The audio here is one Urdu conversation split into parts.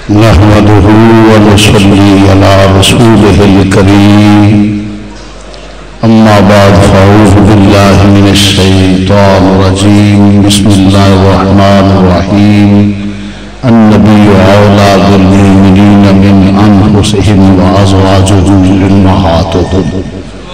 نحمده ونصلي على رسوله الكريم أما بعد فأعوذ بالله من الشيطان الرجيم بسم الله الرحمن الرحيم النبي أولى بالمؤمنين من أنفسهم وأزواجه أمهاتهم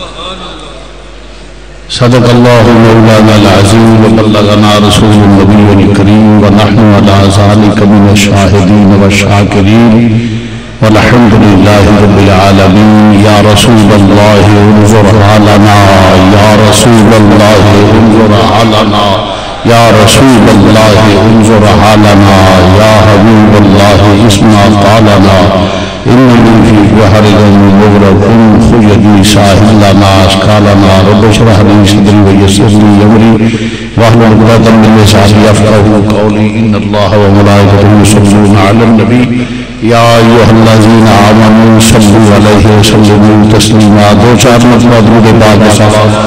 صدق الله مولانا العظيم وبلغنا رسول النبي الكريم ونحن على ذلك من الشاهدين والشاكرين والحمد لله رب العالمين. يا رسول الله انظر علنا، يا رسول الله انظر علنا، يا رسول الله انظر علنا، يا حبيب الله اسمع قالنا. إنني في بحر مغرق خيدني ساحل لنا أشكالنا. رب اشرح لي صدري ويسر لي أمري واحلل عقدة من لساني يفقهوا قولي. إن الله وملائكته يصلون على النبي يا أيها الذين آمنوا صلوا عليه وسلموا تسليما. دو چار مرتبہ درود پاک صلوات.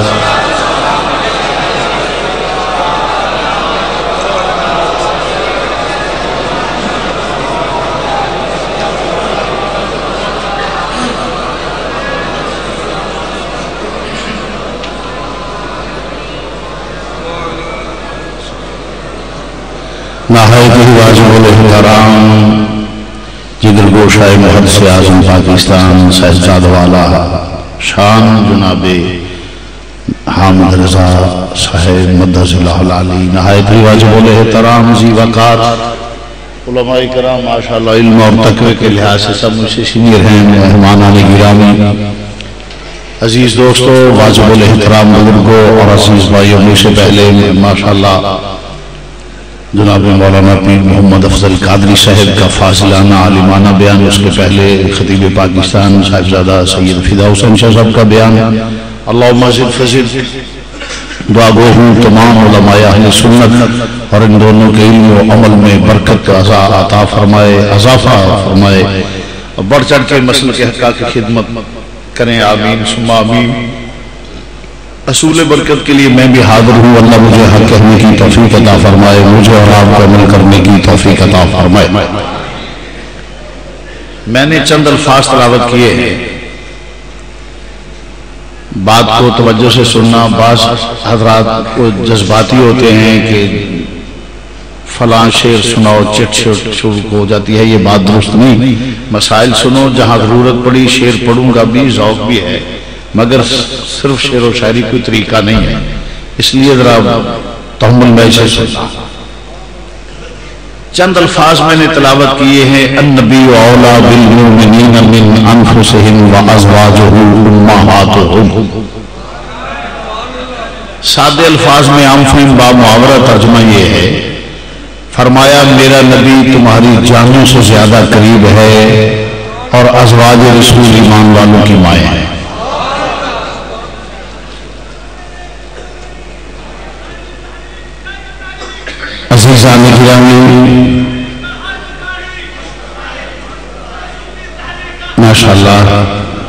نہایت ہی واجب الاحترام جگر گوشہ محدث اعظم پاکستان صاحبزادہ والا شان جناب حامد رضا صاحب مدث اللہ العلی، نہایت ہی واجب الاحترام ذی وقار علماء کرام ماشاءاللہ علم اور تقوی کے لحاظ سے سب مجھ سے سینئر ہیں، مہمانان گرامی، عزیز دوستو، واجب الاحترام بزرگوں اور عزیز بھائیوں، مجھ سے پہلے ماشاءاللہ جناب مولانا پیر محمد افضل قادری صاحب کا فاضلانہ عالمانہ بیان، اس کے پہلے خطیب پاکستان صاحبزادہ سید فدا حسین شاہ صاحب کا بیان. اللہم زد فزد. دعا گو ہوں تمام علماء اہل سنت اور ان دونوں کے علم و عمل میں برکت عطا فرمائے، اضافہ فرمائے اور بڑھ چڑھ کے مسلک حقہ کی خدمت کریں. آمین ثم آمین. اصول برکت کے لیے میں بھی حاضر ہوں. اللہ مجھے حق کہنے کی توفیق عطا فرمائے، مجھے اور آپ کو عمل کرنے کی توفیق عطا فرمائے. میں نے چند الفاظ تلاوت کیے ہیں، بات کو توجہ سے سننا. بعض حضرات کو جذباتی ہوتے ہیں کہ فلاں شعر سناؤ، چٹ شروع ہو جاتی ہے، یہ بات درست نہیں. مسائل سنو، جہاں ضرورت پڑی شعر پڑھوں گا بھی، ذوق بھی ہے، مگر صرف شعر و شاعری کوئی طریقہ نہیں ہے، اس لیے ذرا تحمل میں سے سننا. چند الفاظ میں نے تلاوت کیے ہیں. النبی اولا بالمؤمنین من انفسہم وازواجہ امہاتہم. سادے الفاظ میں عام فہم با محاورہ ترجمہ یہ ہے، فرمایا میرا نبی تمہاری جانوں سے زیادہ قریب ہے اور ازواج رسول ایمان والوں کی مائیں ہیں. عزیزان گرامی، ماشاءاللہ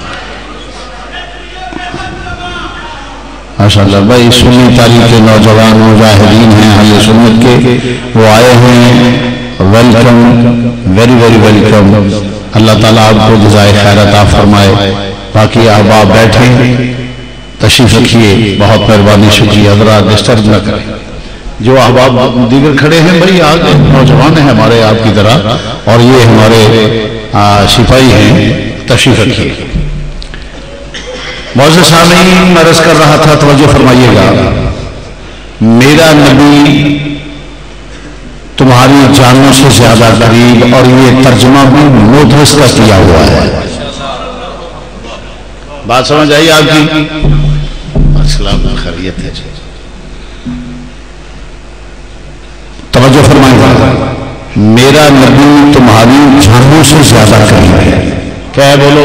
ماشاءاللہ بھائی سنی تاریخ کے نوجوان مجاہدین ہیں اہل سنت کے، وہ آئے ہیں. Welcome, very very welcome. اللہ تعالیٰ آپ کو جزائے خیر عطا فرمائے. باقی احباب بیٹھیں، تشریف رکھیے، بہت مہربانی، شکریہ. حضرات ڈسٹرب نہ کریں. جو احباب دیگر کھڑے ہیں بھائی آگے نوجوان ہیں ہمارے آپ کی طرح، اور یہ ہمارے سپاہی ہیں، تشریف رکھیے. معزز سامعین، میں عرض کر رہا تھا، توجہ فرمائیے گا. میرا نبی تمہاری جانوں سے زیادہ قریب، اور یہ ترجمہ بھی مدرس کا کیا ہوا ہے. بات سمجھ آئی آپ کی؟ السلام خیریت ہے جی. توجہ فرمائیں گا. میرا نبی تمہاری جانوں سے زیادہ قریب ہے. کیا ہے بولو؟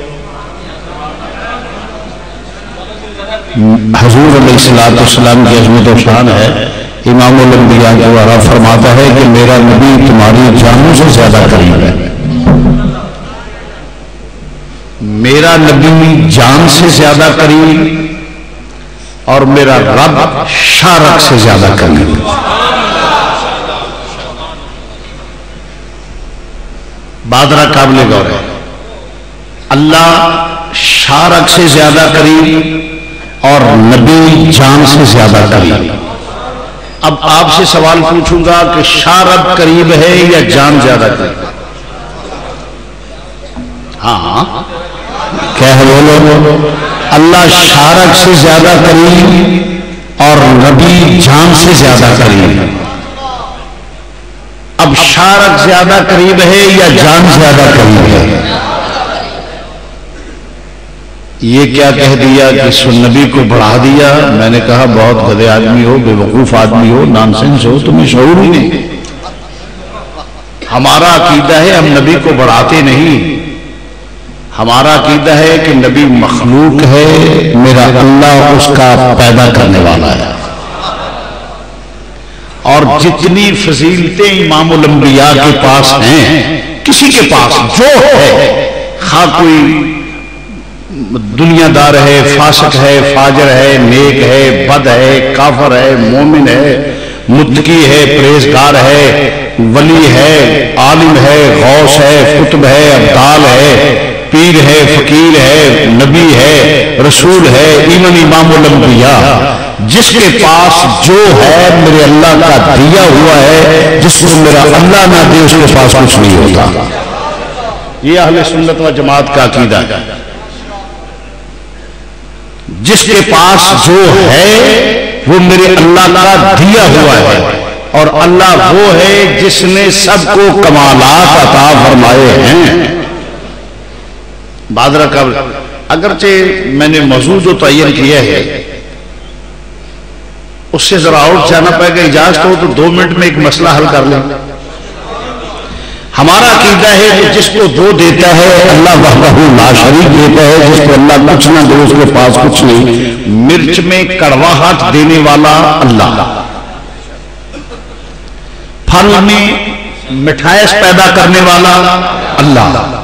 حضور علیہ السلام کی عظمت و شان ہے. امام الانبیاء دوبارہ فرماتا ہے کہ میرا نبی تمہاری جانوں سے زیادہ قریب ہے. میرا نبی جان سے زیادہ قریب اور میرا رب شارک سے زیادہ قریب. بادرہ قابل غور ہے. اللہ شارک سے زیادہ قریب اور نبی جان سے زیادہ قریب. اب آپ سے سوال پوچھوں گا کہ شارک قریب ہے یا جان زیادہ قریب؟ ہاں کیا ہے بولو؟ اللہ شارک سے زیادہ قریب اور نبی جان سے زیادہ قریب. اب شارک زیادہ قریب ہے یا جان زیادہ قریب ہے؟ یہ کیا کہہ دیا کہ نبی کو بڑھا دیا. میں نے کہا بہت گدھے آدمی ہو، بے وقوف آدمی ہو، نان سینس ہو، تمہیں شعور ہی نہیں. ہمارا عقیدہ ہے ہم نبی کو بڑھاتے نہیں. ہمارا عقیدہ ہے کہ نبی مخلوق ہے، میرا اللہ اس کا پیدا کرنے والا ہے. اور جتنی فضیلتیں امام الانبیاء کے پاس ہیں، کسی کے پاس جو ہے، خواہ کوئی دنیا دار ہے، فاسق ہے، فاجر ہے، نیک ہے، بد ہے، کافر ہے، مومن ہے، متقی ہے، پرہیزگار ہے، ولی ہے، عالم ہے، غوث ہے، قطب ہے، ابدال ہے، پیر ہے، فقیر ہے، نبی ہے، رسول ہے، ایمن امام الانبیاء. جس کے پاس جو ہے میرے اللہ کا دیا ہوا ہے، جس کو میرا اللہ نہ دے اس کے پاس کچھ نہیں ہوتا. یہ اہل سنت و جماعت کا عقیدہ ہے. جس کے پاس جو ہے وہ میرے اللہ کا دیا ہوا ہے، اور اللہ وہ ہے جس نے سب کو کمالات عطا فرمائے ہیں. بادرہ کا اگرچہ میں نے موضوع جو تعین کیا ہے اس سے ذرا اور جانا پائے گا. اجازت ہو تو 2 منٹ میں ایک مسئلہ حل کر لیں. ہمارا عقیدہ ہے کہ جس کو جو دیتا ہے اللہ وحدہ لا شریک دیتا ہے. جس کو اللہ کچھ نہ دے اس کے پاس کچھ نہیں. مرچ میں کڑواہٹ دینے والا اللہ، پھل میں مٹھائس پیدا کرنے والا اللہ،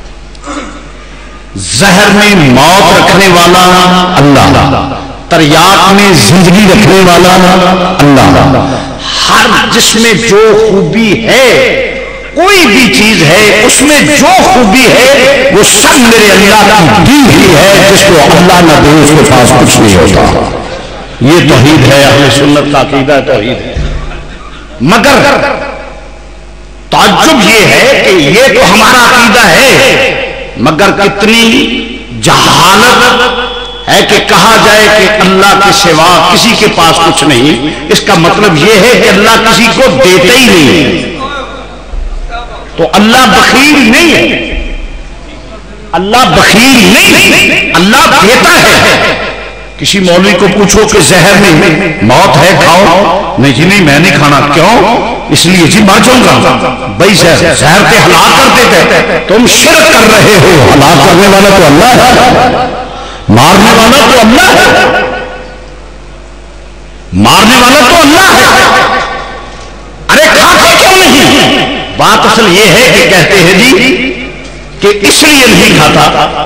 زہر میں موت رکھنے والا اللہ، تریاق میں زندگی رکھنے والا اللہ. ہر جس میں جو خوبی ہے، کوئی بھی چیز ہے اس میں جو خوبی ہے وہ سب میرے اللہ کی دی ہی ہے. جس کو اللہ نہ دے اس کے پاس کچھ نہیں ہوتا. یہ توحید ہے، اہل سنت کا عقیدہ توحید ہے. مگر تعجب یہ ہے کہ یہ تو ہمارا عقیدہ ہے، مگر کتنی جہالت ہے کہ کہا جائے کہ اللہ کے سوا کسی کے پاس کچھ نہیں. اس کا مطلب یہ ہے کہ اللہ کسی کو دیتا ہی نہیں. تو اللہ بخیل نہیں ہے، اللہ بخیل نہیں، اللہ دیتا ہے. کسی مولوی کو پوچھو کہ زہر میں موت ہے کھاؤ، نہیں جی نہیں میں نہیں کھانا. کیوں؟ اس لیے جی مر جاؤں گا. بھائی زہر کے ہلاک کر دیتے ہیں. تم شرک کر رہے ہو. ہلاک کرنے والا تو اللہ ہے، مارنے والا تو اللہ ہے، مارنے والا تو اللہ ہے. ارے کھاتے کیوں نہیں؟ بات اصل یہ ہے کہ کہتے ہیں جی کہ اس لیے نہیں کھاتا.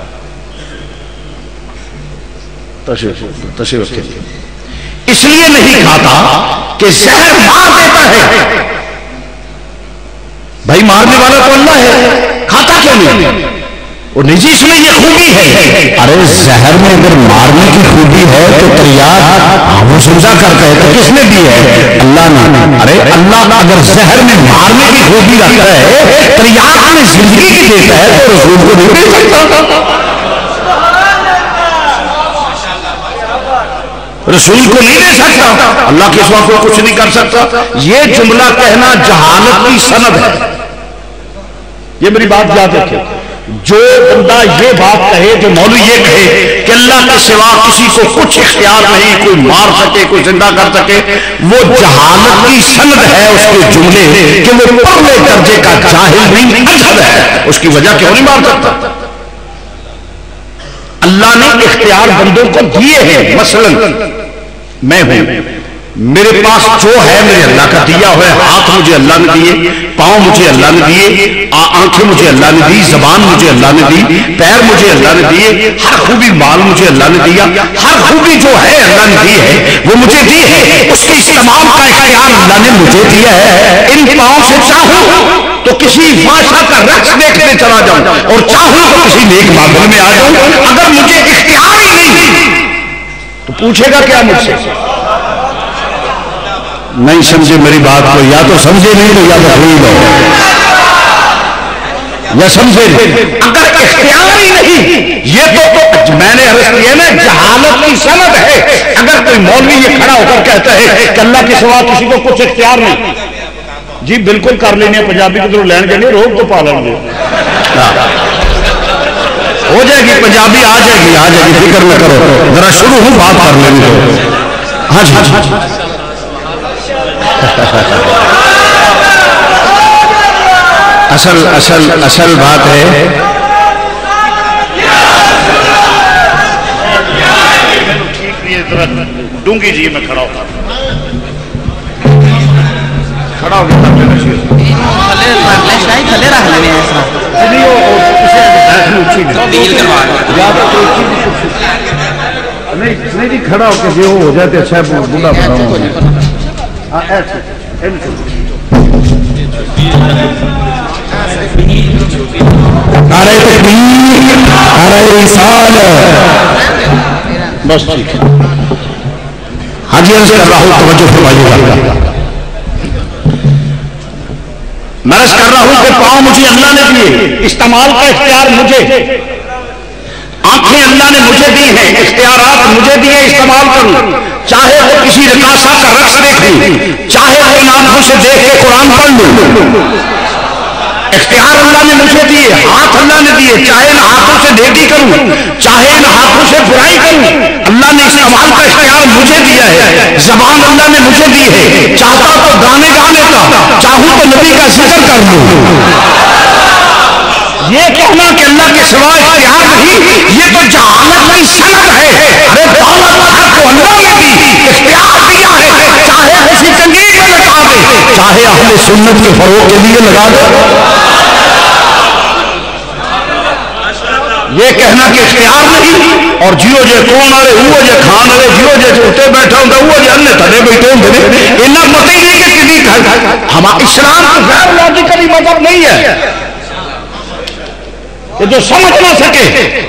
اس لیے نہیں کھاتا کہ زہر مار دیتا ہے. بھائی مارنے والا تو اللہ ہے، کھاتا کیوں نہیں؟ وہ نجی اس میں یہ خوبی ہے. ارے زہر میں اگر مارنے کی خوبی ہے تو تریاق وہ سمجھا کرتا ہے تو کس نے دی ہے؟ اللہ نے. ارے اللہ اگر زہر میں مارنے کی خوبی رکھتا ہے، تریاق میں زندگی کی دیتا ہے تو رسول کو نہیں دے سکتا. رسول کو نہیں دے سکتا. اللہ کے سوا کو کچھ نہیں کر سکتا. یہ جملہ کہنا جہالت کی سند ہے. یہ میری بات یاد رکھے. جو بندہ یہ بات کہے، جو مولوی یہ کہے کہ اللہ کے سوا کسی کو کچھ اختیار نہیں، کوئی مار سکے کوئی زندہ کر سکے، وہ جہالت کی سند ہے اس کے جملے کہ وہ پرلے درجے کا جاہل نہیں، اجہل ہے. اس کی وجہ کیوں نہیں مار سکتا؟ اللہ نے اختیار بندوں کو دیے ہیں. مثلا میں ہوں، میرے پاس جو ہے میرے اللہ کا دیا ہوا ہے. ہاتھ مجھے اللہ نے دیے، پاؤں مجھے اللہ نے دیے، آنکھیں مجھے اللہ نے دی، زبان مجھے اللہ نے دی، پیر مجھے اللہ نے دیے، ہر خوبی مال مجھے اللہ نے دیا. ہر خوبی جو ہے اللہ نے دی ہے، وہ مجھے دی ہے. اس کے استعمال کا اختیار اللہ نے مجھے دیا ہے. ان پاؤں سے چاہوں تو کسی فاشا کا رقص دیکھنے چلا جاؤں، اور چاہوں تو کسی نیک محفل میں آ جاؤں، اگر مجھے اختیار ہی نہیں تو پوچھے گا کیا مجھ سے؟ نہیں سمجھے میری بات کو، یا تو سمجھے نہیں تو یا تو بھول لو، یا سمجھے اگر اختیار ہی نہیں، یہ تو میں نے عرض کیا نا جہالت کی سند ہے۔ اگر کوئی مولوی یہ کھڑا ہو کر کہتا ہے کہ اللہ کے سوا کسی کو کچھ اختیار نہیں، جی بالکل کر لینے پنجابی کی طرف لین کے لیے روک تو پا لیں گے، ہو جائے گی پنجابی، آ جائے گی فکر نہ کرو، ذرا شروع ہوں بات کر لیں گے۔ ہاں جی اصل بات ہے ڈونگی جی میں کھڑا ہوتا کھڑا ہو گیا نہیں جی کھڑا ہو کے ہو جاتے اچھا بولا نعرہ تکبیر، نعرہ رسالت، بس ٹھیک ہے۔ ہاں جی عرض کر رہا ہوں، توجہ فرمائیے گا، میں عرض کر رہا ہوں کہ پاؤں مجھے اللہ نے دیے، استعمال کا اختیار مجھے، آنکھیں اللہ نے مجھے دی ہیں، اختیارات مجھے دیے، استعمال کروں، چاہے وہ کسی رقاصہ کا رقص دیکھیں، چاہے وہ ان آنکھوں سے دیکھ کے قرآن پڑھ لوں، اختیار اللہ نے مجھے دیے، ہاتھ اللہ نے دیے، چاہے ان ہاتھوں سے نیکی کروں، چاہے ان ہاتھوں سے برائی کروں، اللہ نے استعمال کا اختیار مجھے دیا ہے، زبان اللہ نے مجھے دی ہے، چاہتا تو گانے گانے کا، چاہوں تو نبی کا ذکر کر لوں۔ یہ کہنا کہ اللہ کے سوا اختیار نہیں، یہ تو جہالت کی سند ہے۔ ارے دولت حق کو اللہ نے دی، اختیار دیا ہے، چاہے کسی تنگی میں لگا دے، چاہے اہل سنت کے فروغ کے لیے لگا دے۔ یہ کہنا کہ اختیار نہیں اور جیو جے کون والے وہ جے کھان والے جیو جے اتنے بیٹھا ہوں وہ جے انہیں تھلے بیٹھے ہوں اتنا پتہ ہی نہیں کہ کسی ہمارا اسلام تو غیر لاجیکلی مذہب نہیں ہے کہ جو سمجھ نہ سکے۔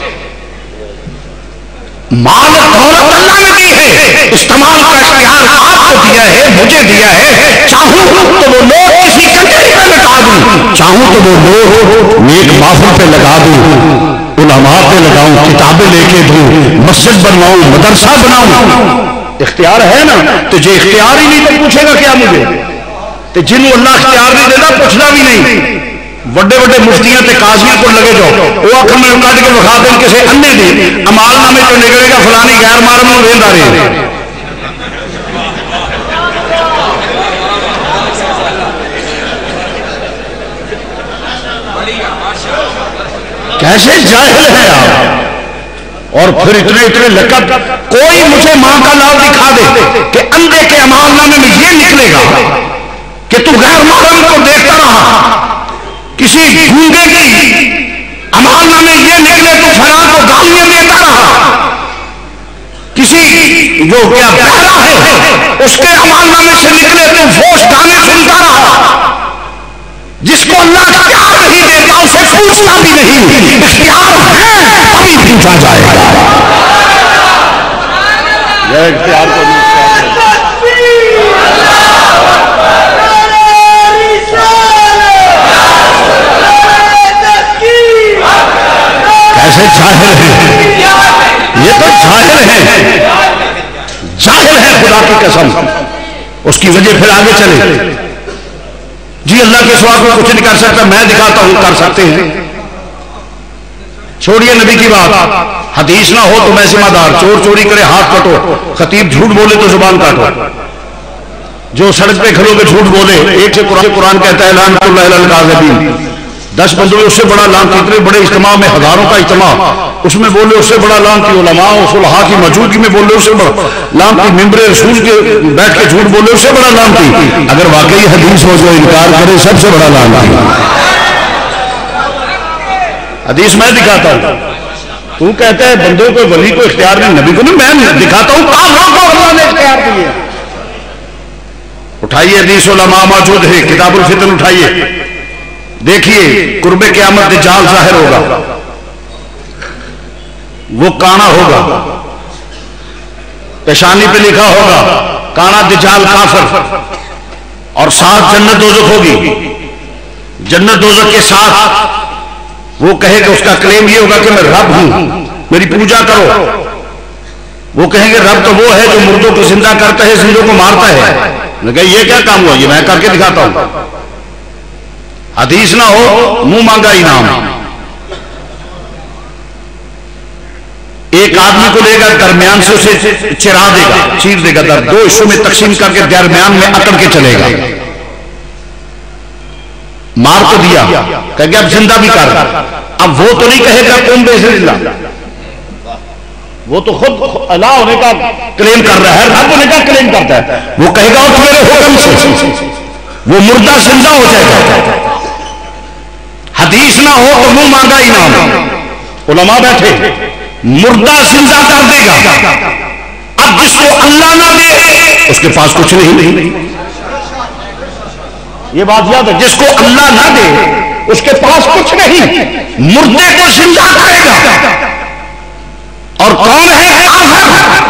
مال دولت اللہ نے دی ہے، استعمال کا اختیار آپ کو دیا ہے، مجھے دیا ہے، چاہوں تو وہ لوگ کسی کنجری پہ لگا دوں، چاہوں تو وہ لوگ نیک محفل پہ لگا دوں، علماء پہ لگاؤں، کتابیں لے کے دوں، مسجد بنواؤں، مدرسہ بناؤں، اختیار ہے نا۔ تو جو اختیار ہی نہیں تو پوچھے گا کیا مجھے؟ تو جنہوں اللہ اختیار نہیں دینا پوچھنا بھی نہیں۔ وڈے وڈے مفتیاں تے قاضیاں کو لگے جاؤ، وہ آخر میں کٹ کے بخا دیں کسی انے دی امال نامے تو نکلے گا فلانی غیر مارم میں ویندا رہے۔ کیسے جاہل ہیں آپ، اور پھر اتنے لقب۔ کوئی مجھے ماں کا نام دکھا دے کہ اندھے کے امال نامے میں یہ نکلے گا کہ تو غیر محرم کو دیکھتا رہا، کسی گونگے کی امال نامے یہ نکلے تو فلاں کو گالیاں دیتا رہا، کسی جو کیا بہرا ہے اس کے امال نامے سے نکلے تو فوش گانے سنتا رہا۔ جس کو اللہ اختیار نہیں دیتا اسے پوچھتا بھی نہیں، اختیار ہے تبھی پوچھا جائے گا۔ یہ اختیار کو کیسے جاہل ہیں، یہ تو جاہل ہیں، جاہل ہے خدا کی قسم۔ اس کی وجہ پھر آگے چلے، جی اللہ کے سوا کو کچھ نہیں کر سکتا، میں دکھاتا ہوں کر سکتے ہیں۔ چھوڑیے نبی کی بات، حدیث نہ ہو تو میں ذمہ دار، چور چوری کرے ہاتھ کٹو، خطیب جھوٹ بولے تو زبان کاٹو، جو سڑک پہ کھلو کے جھوٹ بولے، ایک سے قرآن کہتا ہے لعنت اللہ علی الکاذبین، 10 بندوں اس سے بڑا لعنت، اتنے بڑے اجتماع میں ہزاروں کا اجتماع، اس میں بولے اس سے بڑا لعنت، علماء و صلحاء کی موجودگی میں بولے اس سے بڑا لعنت، ممبر رسول کے بیٹھ کے جھوٹ بولے اس سے بڑا لعنت۔ اگر واقعی حدیث ہو جو انکار کرے سب سے بڑا لعنت۔ حدیث میں دکھاتا ہوں، تو کہتا ہے بندوں کو ولی کو اختیار نہیں، نبی کو نہیں، میں دکھاتا ہوں کافروں کو اللہ نے اختیار دیا۔ اٹھائیے حدیث علماء موجود ہے، کتاب الفتن اٹھائیے، دیکھیے قرب قیامت دجال ظاہر ہوگا، وہ کانا ہوگا، پیشانی پہ لکھا ہوگا کانا دجال کافر، اور ساتھ جنت دوزخ ہوگی، جنت دوزخ کے ساتھ وہ کہے کہ اس کا کلیم یہ ہوگا کہ میں رب ہوں، میری پوجا کرو۔ وہ کہیں گے رب تو وہ ہے جو مردوں کو زندہ کرتا ہے، زندوں کو مارتا ہے۔ میں کہا یہ کیا کام ہوا، یہ میں کر کے دکھاتا ہوں۔ حدیث نہ ہو منہ مانگا انعام۔ ایک آدمی کو لے گا درمیان سے اسے چرا دے گا، چیر دے گا، دو حصوں میں تقسیم کر کے درمیان میں اکڑ کے چلے گا۔ مار تو دیا، کہہ گیا اب زندہ بھی کر۔ اب وہ تو نہیں کہے گا قم بِإِذْنِ اللَّہِ، وہ تو خود اللہ ہونے کا کلیم کر رہا ہے، رب ہونے کا کلیم کرتا ہے۔ وہ کہے گا اور میرے حکم سے، وہ مردہ زندہ ہو جائے گا۔ حدیث نہ ہو تو منہ مانگا انعام۔ علماء بیٹھے، مردہ زندہ کر دے گا۔ اب جس کو اللہ نہ دے اس کے پاس کچھ نہیں۔ یہ بات یاد ہے، جس کو اللہ نہ دے اس کے پاس کچھ نہیں، مردے کو زندہ کرے گا۔ اور کون ہے کافر؟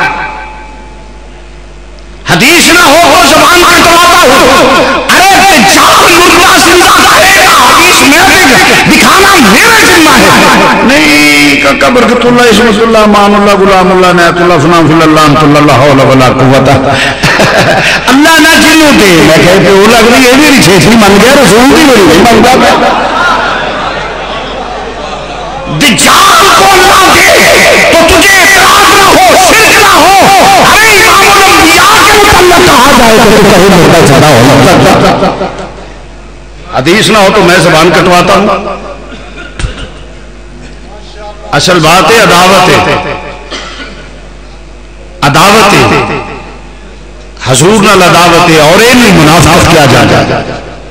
حدیث نہ ہو زبان کٹواتا ہو، ارے دجال مردہ زندہ کرے گا، حدیث میں دکھانا میرا ذمہ ہے۔ نہیں کا برکت اللہ اسمت اللہ مان اللہ غلام اللہ نیت اللہ فنا فی اللہ انت اللہ لا حول ولا قوت اللہ نہ جنوں دے۔ میں کہے کہ وہ لگ رہی ہے میری چھیسی من گیا، رسول دی میری نہیں من گیا۔ دجال کو نہ دے تو تجھے اعتراض نہ ہو، شرک نہ ہو، ارے امام الانبیاء کے متعلق کہا جائے تو کہیں مردہ زندہ ہو۔ حدیث نہ ہو تو میں زبان کٹواتا ہوں۔ اصل بات ہے عداوت ہے، عداوت ہے، حضور نہ عداوت ہے، اور ان منافقت کیا جائے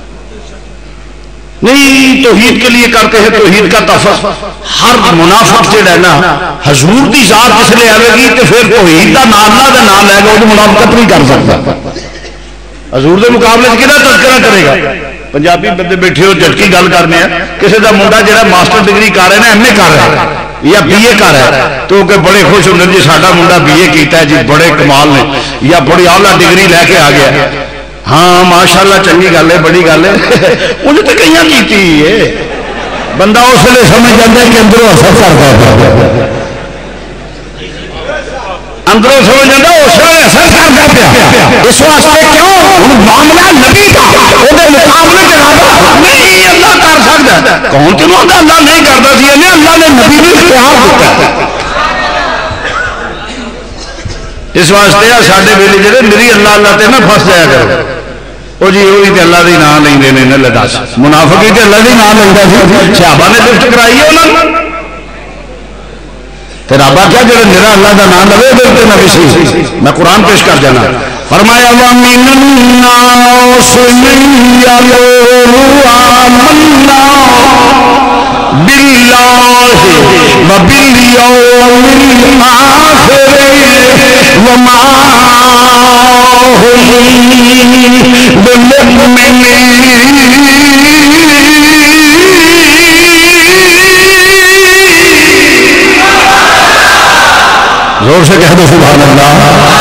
نہیں۔ توحید کے لیے کرتے ہیں توحید کا تفص، ہر منافق جڑا ہے نا حضور دی ذات جس لے آئے گی تو پھر توحید دا نام نہ دے نام لے گا، وہ منافقت نہیں کر سکتا۔ حضور دے مقابلے سے کہنا تذکرہ کرے گا۔ پنجابی بندے بیٹھے ہو جھٹکی گل کرنے ہیں، کسی دا منڈا جڑا ماسٹر ڈگری کر رہے ہیں، ایم اے کر رہا ہے یا بی اے کر رہا ہے، تو کہ بڑے خوش ہوتے ہیں جی ساڈا منڈا بی اے کیتا ہے جی، بڑے کمال نے، یا بڑی اعلیٰ ڈگری لے کے آ گیا۔ ہاں ماشاءاللہ چنگی گل ہے، بڑی گل ہے، انہیں تو کئی کیتی ہے۔ بندہ اس لیے سمجھ جاتا ہے کہ اندروں اثر کرتا ہے، اندروں سمجھ جاتا ہے اس لیے اثر کرتا پیا۔ اس واسطے کیوں معاملہ نبی کا وہ مقابلے نہیں اللہ کر سکتا۔ کون تینوں آتا اللہ نہیں کرتا سی، اللہ نے نبی بھی اختیار دیتا۔ اس واسطے ساڈے ویلے جڑے میری اللہ اللہ تے نہ پھس جایا کرو، وہ جی وہی تے اللہ دی نام لیندے نے نہ دس، منافق ہی تے اللہ دی نام لیندا سی، صحابہ نے لفٹ کرائی ہے انہاں تے رب کیا جڑا میرا اللہ دا نام لے دے تے نہ کسی۔ میں قرآن پیش کر جانا، فرمایا وَمِنَ النَّاسِ مَن يَقُولُ آمَنَّا بِاللَّهِ وَبِالْيَوْمِ الْآخِرِ وَمَا هُم بِمُؤْمِنِينَ۔ زور سے کہہ دو سبحان اللہ۔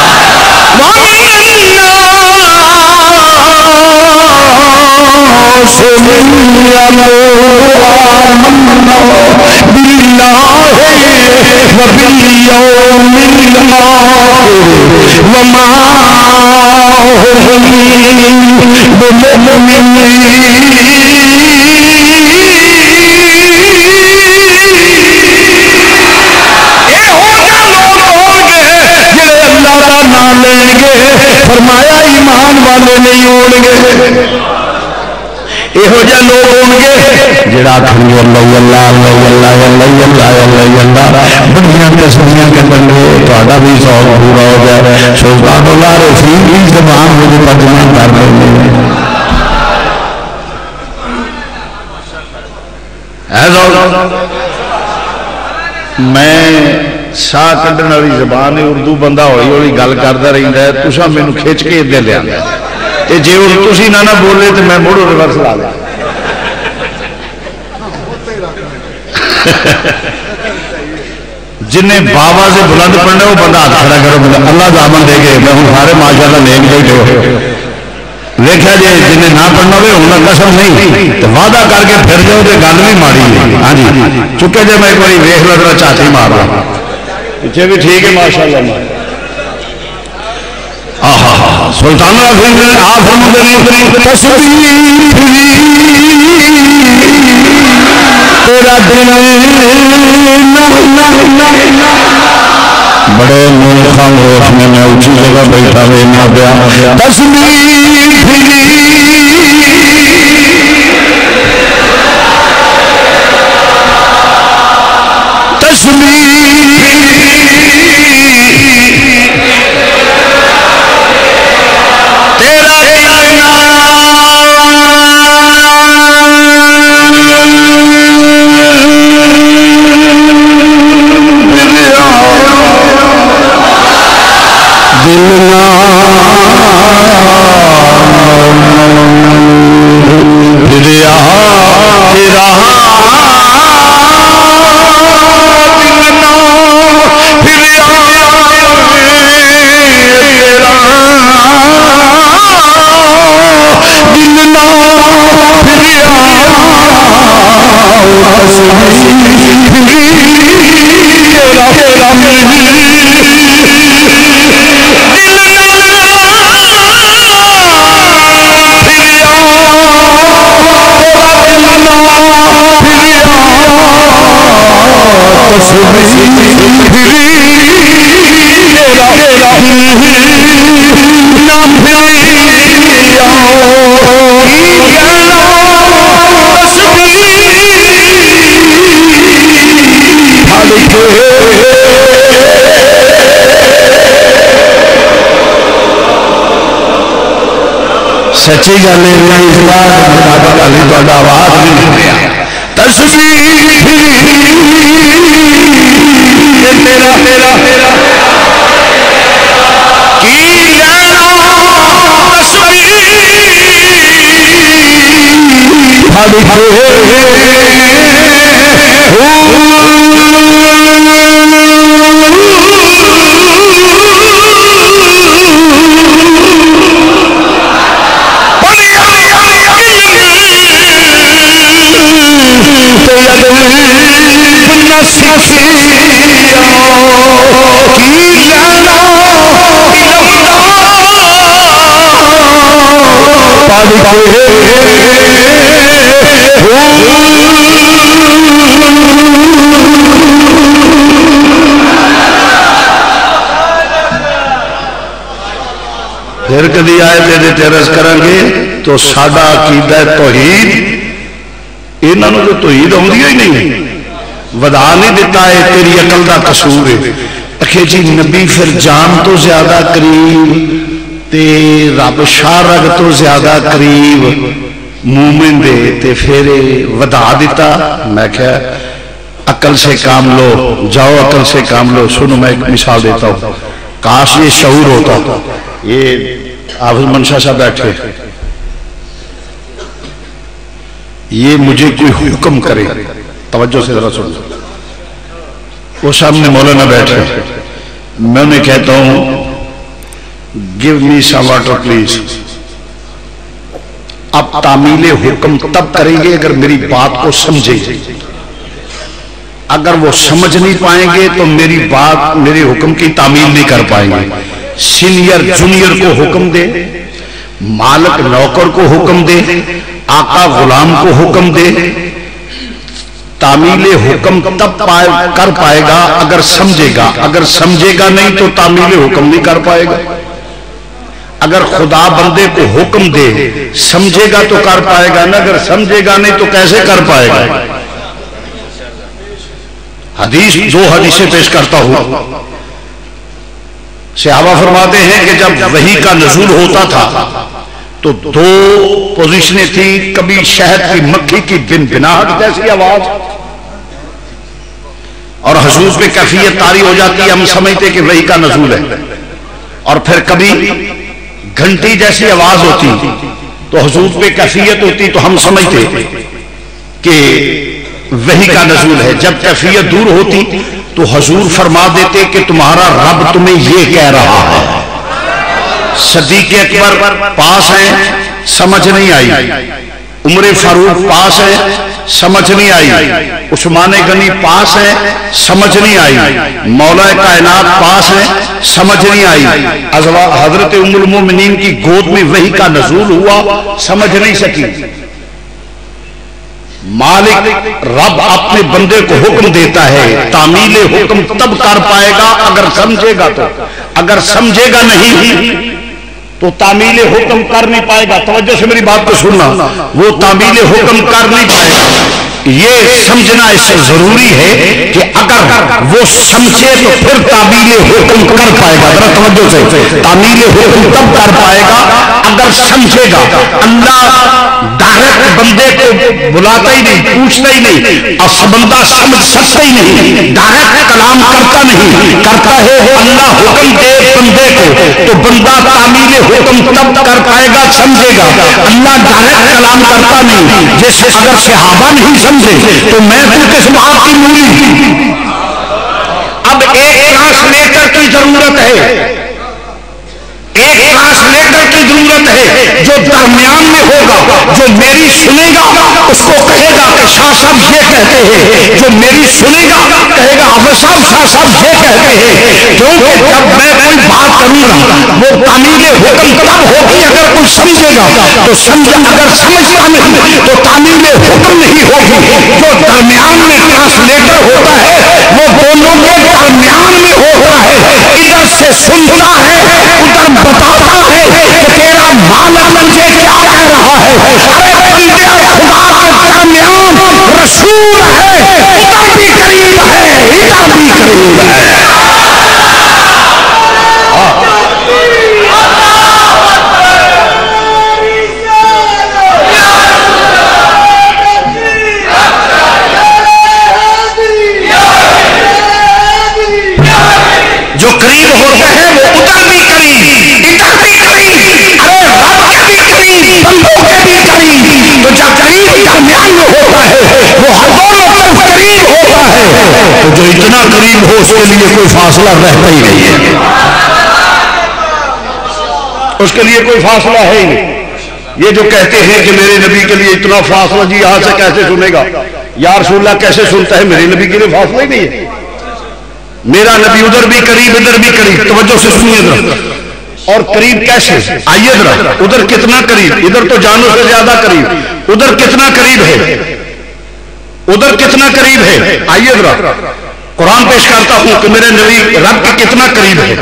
فرمایا ایمان والے نہیں ہون گے، یہو جہ لوگ ہون گے جڑا آکھن گے اللہ اللہ اللہ اللہ اللہ اللہ بڑیاں قسمیاں کے بندے، تہاڈا بھی سوال پورا ہو جائے، سلطان اللہ رسول کی زبان مجھے ترجمہ کر دیں میں ساہ کڈن والی زبان ہے، اردو بندہ ہوئی ہوئی گل کرتا رہتا ہے، تسا مینو کھچ کے ادھر لیا، جی تھی نہ بولے تو میں مڑ ریورس لا لیا۔ جنہیں بابا سے بلند پڑھنا وہ بندہ ہاتھ کھڑا کرو اللہ دامن دے گے میں ہوں سارے ماشاءاللہ نیک بیٹھے ہو دیکھا جی جنہیں نہ پڑھنا ہوئے انہیں قسم نہیں تو وعدہ کر کے پھر جاؤ تو گل بھی ماڑی ہے ہاں جی چکے جی میں ایک بار ویخ لگا چاچی مار رہا پیچھے بھی ٹھیک ہے ماشاءاللہ سلطان بڑے خاموش میں اونچی جگہ بیٹھا ہوئے نہ پیا سچی گل آواز پھر کدی آئے تیرے تیرس کریں گے تو ساڈا عقیدہ توحید انہاں نوں تو توحید آندی ہی نہیں ودا نہیں دیتا ہے تیری عقل دا قصور ہے اکھے جی نبی پھر جان تو زیادہ قریب تے رب شارگ تو زیادہ قریب مومن دے تے پھر ودا دیتا میں کہا عقل سے کام لو جاؤ عقل سے کام لو سنو میں ایک مثال دیتا ہوں کاش یہ شعور ہوتا یہ حافظ منشا صاحب بیٹھے یہ مجھے کوئی حکم کرے توجہ سے ذرا سن وہ سامنے مولانا بیٹھے میں انہیں کہتا ہوں give me some water please اب تعمیل حکم تب کریں گے اگر میری بات کو سمجھیں اگر وہ سمجھ نہیں پائیں گے تو میری بات میرے حکم کی تعمیل نہیں کر پائیں گے سینئر جونیئر کو حکم دے مالک نوکر کو حکم دے آقا غلام کو حکم دے تعمیل حکم تب کر پائے گا اگر سمجھے گا نہیں تو تعمیل حکم نہیں کر پائے گا اگر خدا بندے کو حکم دے سمجھے گا تو کر پائے گا نا اگر سمجھے گا نہیں تو کیسے کر پائے گا حدیث دو حدیثیں پیش کرتا ہوں صحابہ فرماتے ہیں کہ جب وحی کا نزول ہوتا تھا تو دو پوزیشنیں تھی کبھی شہد کی مکھی کی بن بناہٹ جیسی آواز اور حضور پہ کیفیت طاری ہو جاتی ہے ہم سمجھتے کہ وحی کا نزول ہے اور پھر کبھی گھنٹی جیسی آواز ہوتی تو حضور پہ کیفیت ہوتی تو ہم سمجھتے کہ وحی کا نزول ہے. جب کیفیت دور ہوتی تو حضور فرما دیتے کہ تمہارا رب تمہیں یہ کہہ رہا ہے. صدیق اکبر پاس ہیں سمجھ نہیں آئی, عمر فاروق پاس ہے سمجھ نہیں آئی, عثمان غنی پاس ہے سمجھ نہیں آئی, مولا کائنات پاس ہے سمجھ نہیں آئی, حضرت ام المومنین کی گود میں وحی کا نزول ہوا سمجھ نہیں سکی. مالک رب اپنے بندے کو حکم دیتا ہے, تعمیل حکم تب کر پائے گا اگر سمجھے گا, تو اگر سمجھے گا نہیں تو تعمیل حکم کر نہیں پائے گا. توجہ سے میری بات کو سننا, وہ تعمیل حکم کر نہیں پائے گا. یہ سمجھنا اس سے ضروری ہے کہ اگر وہ سمجھے تو پھر تعمیل حکم کر پائے گا. ذرا توجہ سے, تعمیل حکم تب کر پائے گا اگر سمجھے گا. اللہ ڈائریکٹ بندے کو بلاتا ہی نہیں, پوچھتا ہی نہیں, اور بندہ سمجھ سکتا ہی نہیں, ڈائریکٹ کلام کرتا نہیں, کرتا ہے اللہ حکم دے بندے کو تو بندہ تعمیل حکم تب کر پائے گا سمجھے گا. اللہ ڈائریکٹ کلام کرتا نہیں. جیسے اگر صحابہ نہیں سمجھے تو میں تو کس بات کی مولی. اب ایک ٹرانسلیٹر کی ضرورت ہے, ایک ٹرانسلیٹر کی ضرورت ہے جو درمیان میں ہوگا, جو میری سنے گا اس کو کہے گا کہ شاہ صاحب یہ کہتے ہیں, جو میری سنے گا کہے گا حافظ صاحب شاہ صاحب یہ کہتے ہیں. کیونکہ جب میں کوئی بات کروں گا وہ تعمیل حکم تب ہوگی اگر کوئی سمجھے گا, تو اگر سمجھتا نہیں تو تعمیل حکم نہیں ہوگی. جو درمیان میں ٹرانسلیٹر ہوتا ہے وہ دونوں کے درمیان میں ہوتا ہے, ادھر سے سنتا ہے ادھر بتاتا ہے کہ تیرا مانا مجھے کیا کہہ رہا ہے. ارے بندے خدا کے درمیان رسول ہے, ادھر بھی قریب ہے ادھر بھی قریب ہے. جو قریب ہوتا ہے وہ ادھر بھی قریب ادھر بھی قریب, ارے رب کے بھی قریب بندوں کے بھی قریب. تو جب قریب درمیان میں ہوتا ہے وہ ہر دونوں طرف قریب ہوتا ہے, تو جو اتنا قریب ہو اس کے لیے کوئی فاصلہ رہتا ہی نہیں ہے, اس کے لیے کوئی فاصلہ ہے ہی نہیں. یہ جو کہتے ہیں کہ میرے نبی کے لیے اتنا فاصلہ, جی یہاں سے کیسے سنے گا یا رسول اللہ کیسے سنتا ہے, میرے نبی کے لیے فاصلہ ہی نہیں ہے. میرا نبی ادھر بھی قریب ادھر بھی قریب. توجہ سے سنیے ذرا, اور قریب کیسے, آئیے ذرا, ادھر کتنا قریب, ادھر تو جانوں سے زیادہ قریب, ادھر کتنا قریب ہے, ادھر کتنا قریب ہے. آئیے ذرا قرآن پیش کرتا ہوں کہ میرے نبی رب کے کتنا قریب ہے.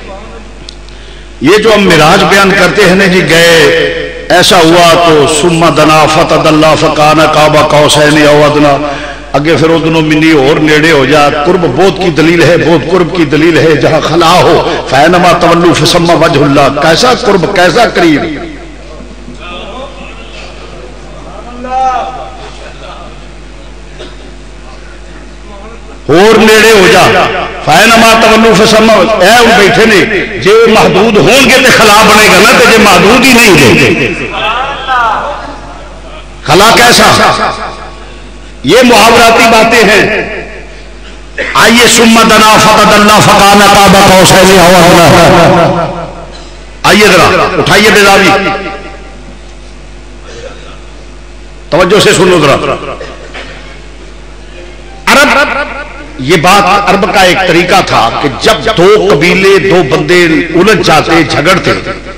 یہ جو ہم معراج بیان کرتے ہیں نا جی, گئے ایسا ہوا تو ثم دنا فتدلی فکان قاب قوسین او ادنی, اگے پھر ادنو منی اور نیڑے ہو جا. قرب بہت کی دلیل ہے, بہت قرب کی دلیل ہے. جہاں خلا ہو فینما تولوا فثم وجہ اللہ, کیسا قرب کیسا قریب. اور نیڑے ہو جا فینما تولوا فثم, اے ان بیٹھے نے جے محدود ہون گے تے خلا بنے گا نا, تے جے محدود ہی نہیں گے خلا کیسا. یہ محاوراتی باتیں ہیں. آئیے ثم دنا فتدلی فکان قاب قوسین او ادنی. آئیے ذرا اٹھائیے بیداری, توجہ سے سنو ذرا. عرب, یہ بات عرب کا ایک طریقہ تھا کہ جب دو قبیلے دو بندے الجھ جاتے جھگڑتے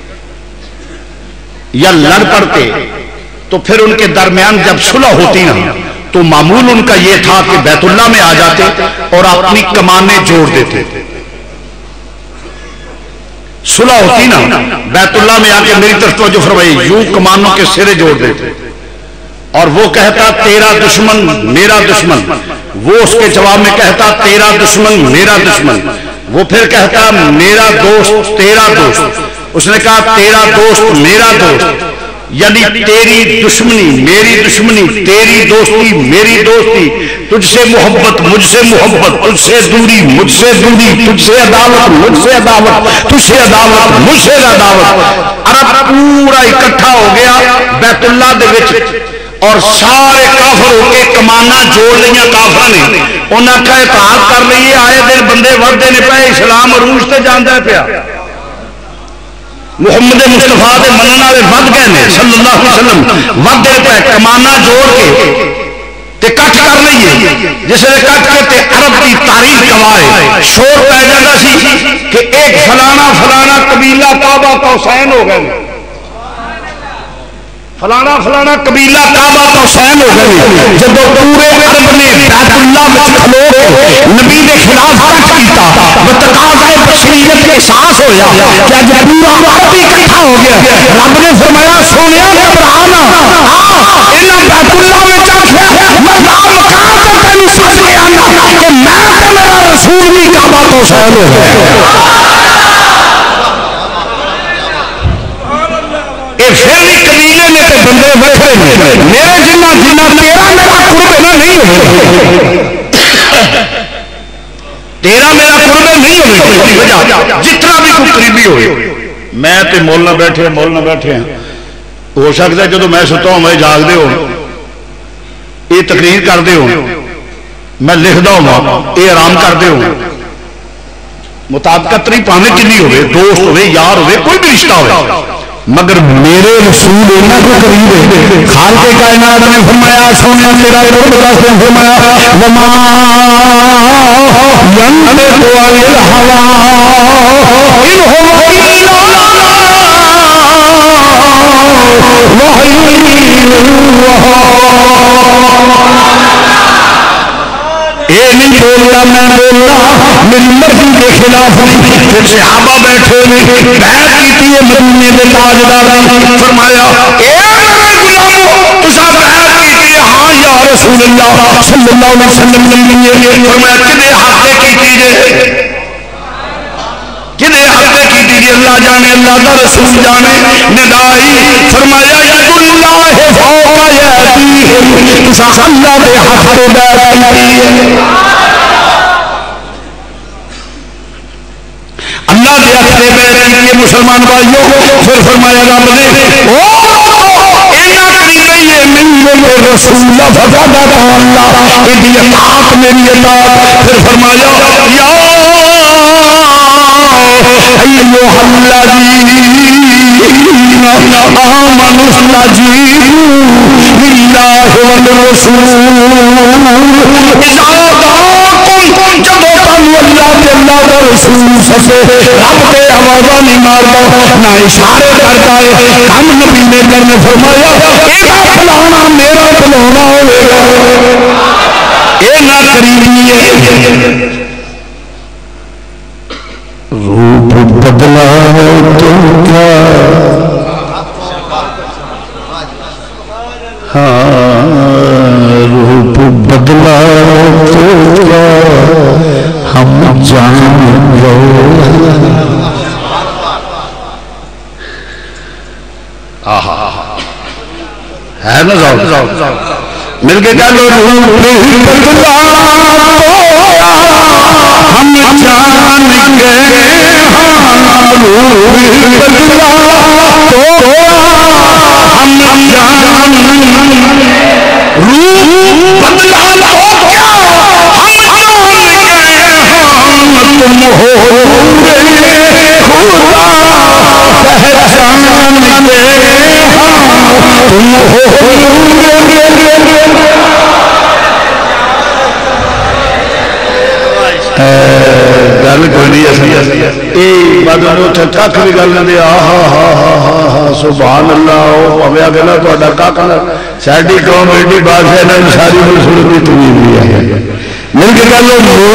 یا لڑ پڑتے تو پھر ان کے درمیان جب صلح ہوتی نا تو معمول ان کا یہ تھا کہ بیت اللہ میں آ جاتے اور اپنی کمانیں جوڑ دیتے. صلح ہوتی نا بیت اللہ میں آ کے میری طرف توجہ فرمائیے, یوں کمانوں کے سرے جوڑ دیتے اور وہ کہتا تیرا دشمن میرا دشمن, وہ اس کے جواب میں کہتا تیرا دشمن میرا دشمن, وہ پھر کہتا میرا دوست تیرا دوست, اس نے کہا تیرا دوست میرا دوست, یعنی تیری دشمنی میری دشمنی, تیری دوستی میری دوستی, تجھ سے محبت مجھ سے محبت, تجھ سے دوری مجھ سے دوری, تجھ سے عداوت مجھ سے عداوت, تجھ سے عداوت مجھ سے عداوت. عرب پورا اکٹھا ہو گیا بیت اللہ دے وچ, اور سارے کافر ہو کے کمانا جوڑ لیا کافر نے انہاں کا اتحاد کر لیے آئے دن بندے ودتے نے پے اسلام عروج تے جاندا پیا محمد مصطفیٰ دے منن والے ود گئے نے صلی اللہ علیہ وسلم ودے پے کمانا جوڑ کے تے کٹ کر لئیے جس نے کٹ کے تے عرب کی تاریخ گواہ شور پہ جاتا سی کہ ایک فلانا قبیلہ کعبہ قوسین ہو گئے فلانا قبیلہ کعبہ قوسین ہو گئے جب پورے عرب نے بیت اللہ میں کھلو کے نبی نے خلاف کٹ کیتا بتقاضۂ بشریت احساس ہویا کہ اج پورا عرب اکٹھا ہو گیا رب نے فرمایا سونیا گھبرانا انہاں بیت اللہ میں آخیا میں مقام تے تینوں سچ کے آنا کہ میں تے میرا رسول بھی کعبہ قوسین ہو گئے پھر بھی قبیلے نے تے بندے وکھرے نے میرے جنہ جنہ تیرا میرا قرب نہ نہیں ہوئے تیرا میرا قرب نہیں ہوئے وجہ جتنا بھی کوئی قریبی ہوئے میں تے مولنا بیٹھے ہیں ہو سکتا ہے جدو میں ستا ہوں میں جاگ دے ہو یہ تقریر کر دے ہو میں لکھ دا ہوں یہ آرام کر دے ہو مطابقت نہیں پانے کنی ہوئے دوست ہوئے یار ہوئے کوئی بھی رشتہ ہوئے مگر میرے رسول انہاں کو قریب ہے خالق کائنات نے فرمایا سونا تیرا قرب واسطے فرمایا وما ينطق عن الهوى ان هو اے نہیں بولنا میں بولنا میری مرضی کے خلاف نہیں پھر صحابہ بیٹھے نے بیعت کیتی ہے مدینے دے تاجدار فرمایا اے میرے غلامو تساں بیعت کیتی ہے ہاں یا رسول اللہ صلی اللہ علیہ وسلم نے فرمایا کدے حق تے کیتی جے کدے حق تے کیتی جے اللہ جانے اللہ دا رسول جانے ندائی فرمایا ید اللہ فوق یدیہ تساں اللہ دے حق تے بیعت کیتی ہے اللہ دے اکھرے بیعت کیتی مسلمان بھائیو پھر فرمایا رب نے او اینا قریبی ہے من رسول فقد اللہ ایدی اطاعت میری اطاعت پھر فرمایا یا ایوہ الذین آمنوا استجیبوا للہ والرسول اذا دعاکم جب اللہ کے اللہ کا رسول سسے رب کے آوازہ نہیں مارتا نہ اشارے کرتا ہے ہم نبی نے کرنے فرمایا اینا فلانا میرا فلانا ہوئے گا اینا قریبی ہے روپ بدلا تو کیا ہاں روپ بدلا تو کیا ہم جان لو ہے نا ذوق مل کے کہہ لو روپ بدلا ہم جان گئے روپ بدلا ہم جان روپ بدلا تو کیا تم ہو خدا پہچان گئے تم ہو گل کوئی نہیں کھ بھی گل نہیں سبحان اللہ ہمیں آگے نا تا کھ ساری قوم ایڈی بادشاہ ساری مسلم تمیز بھی ہے مل کے گل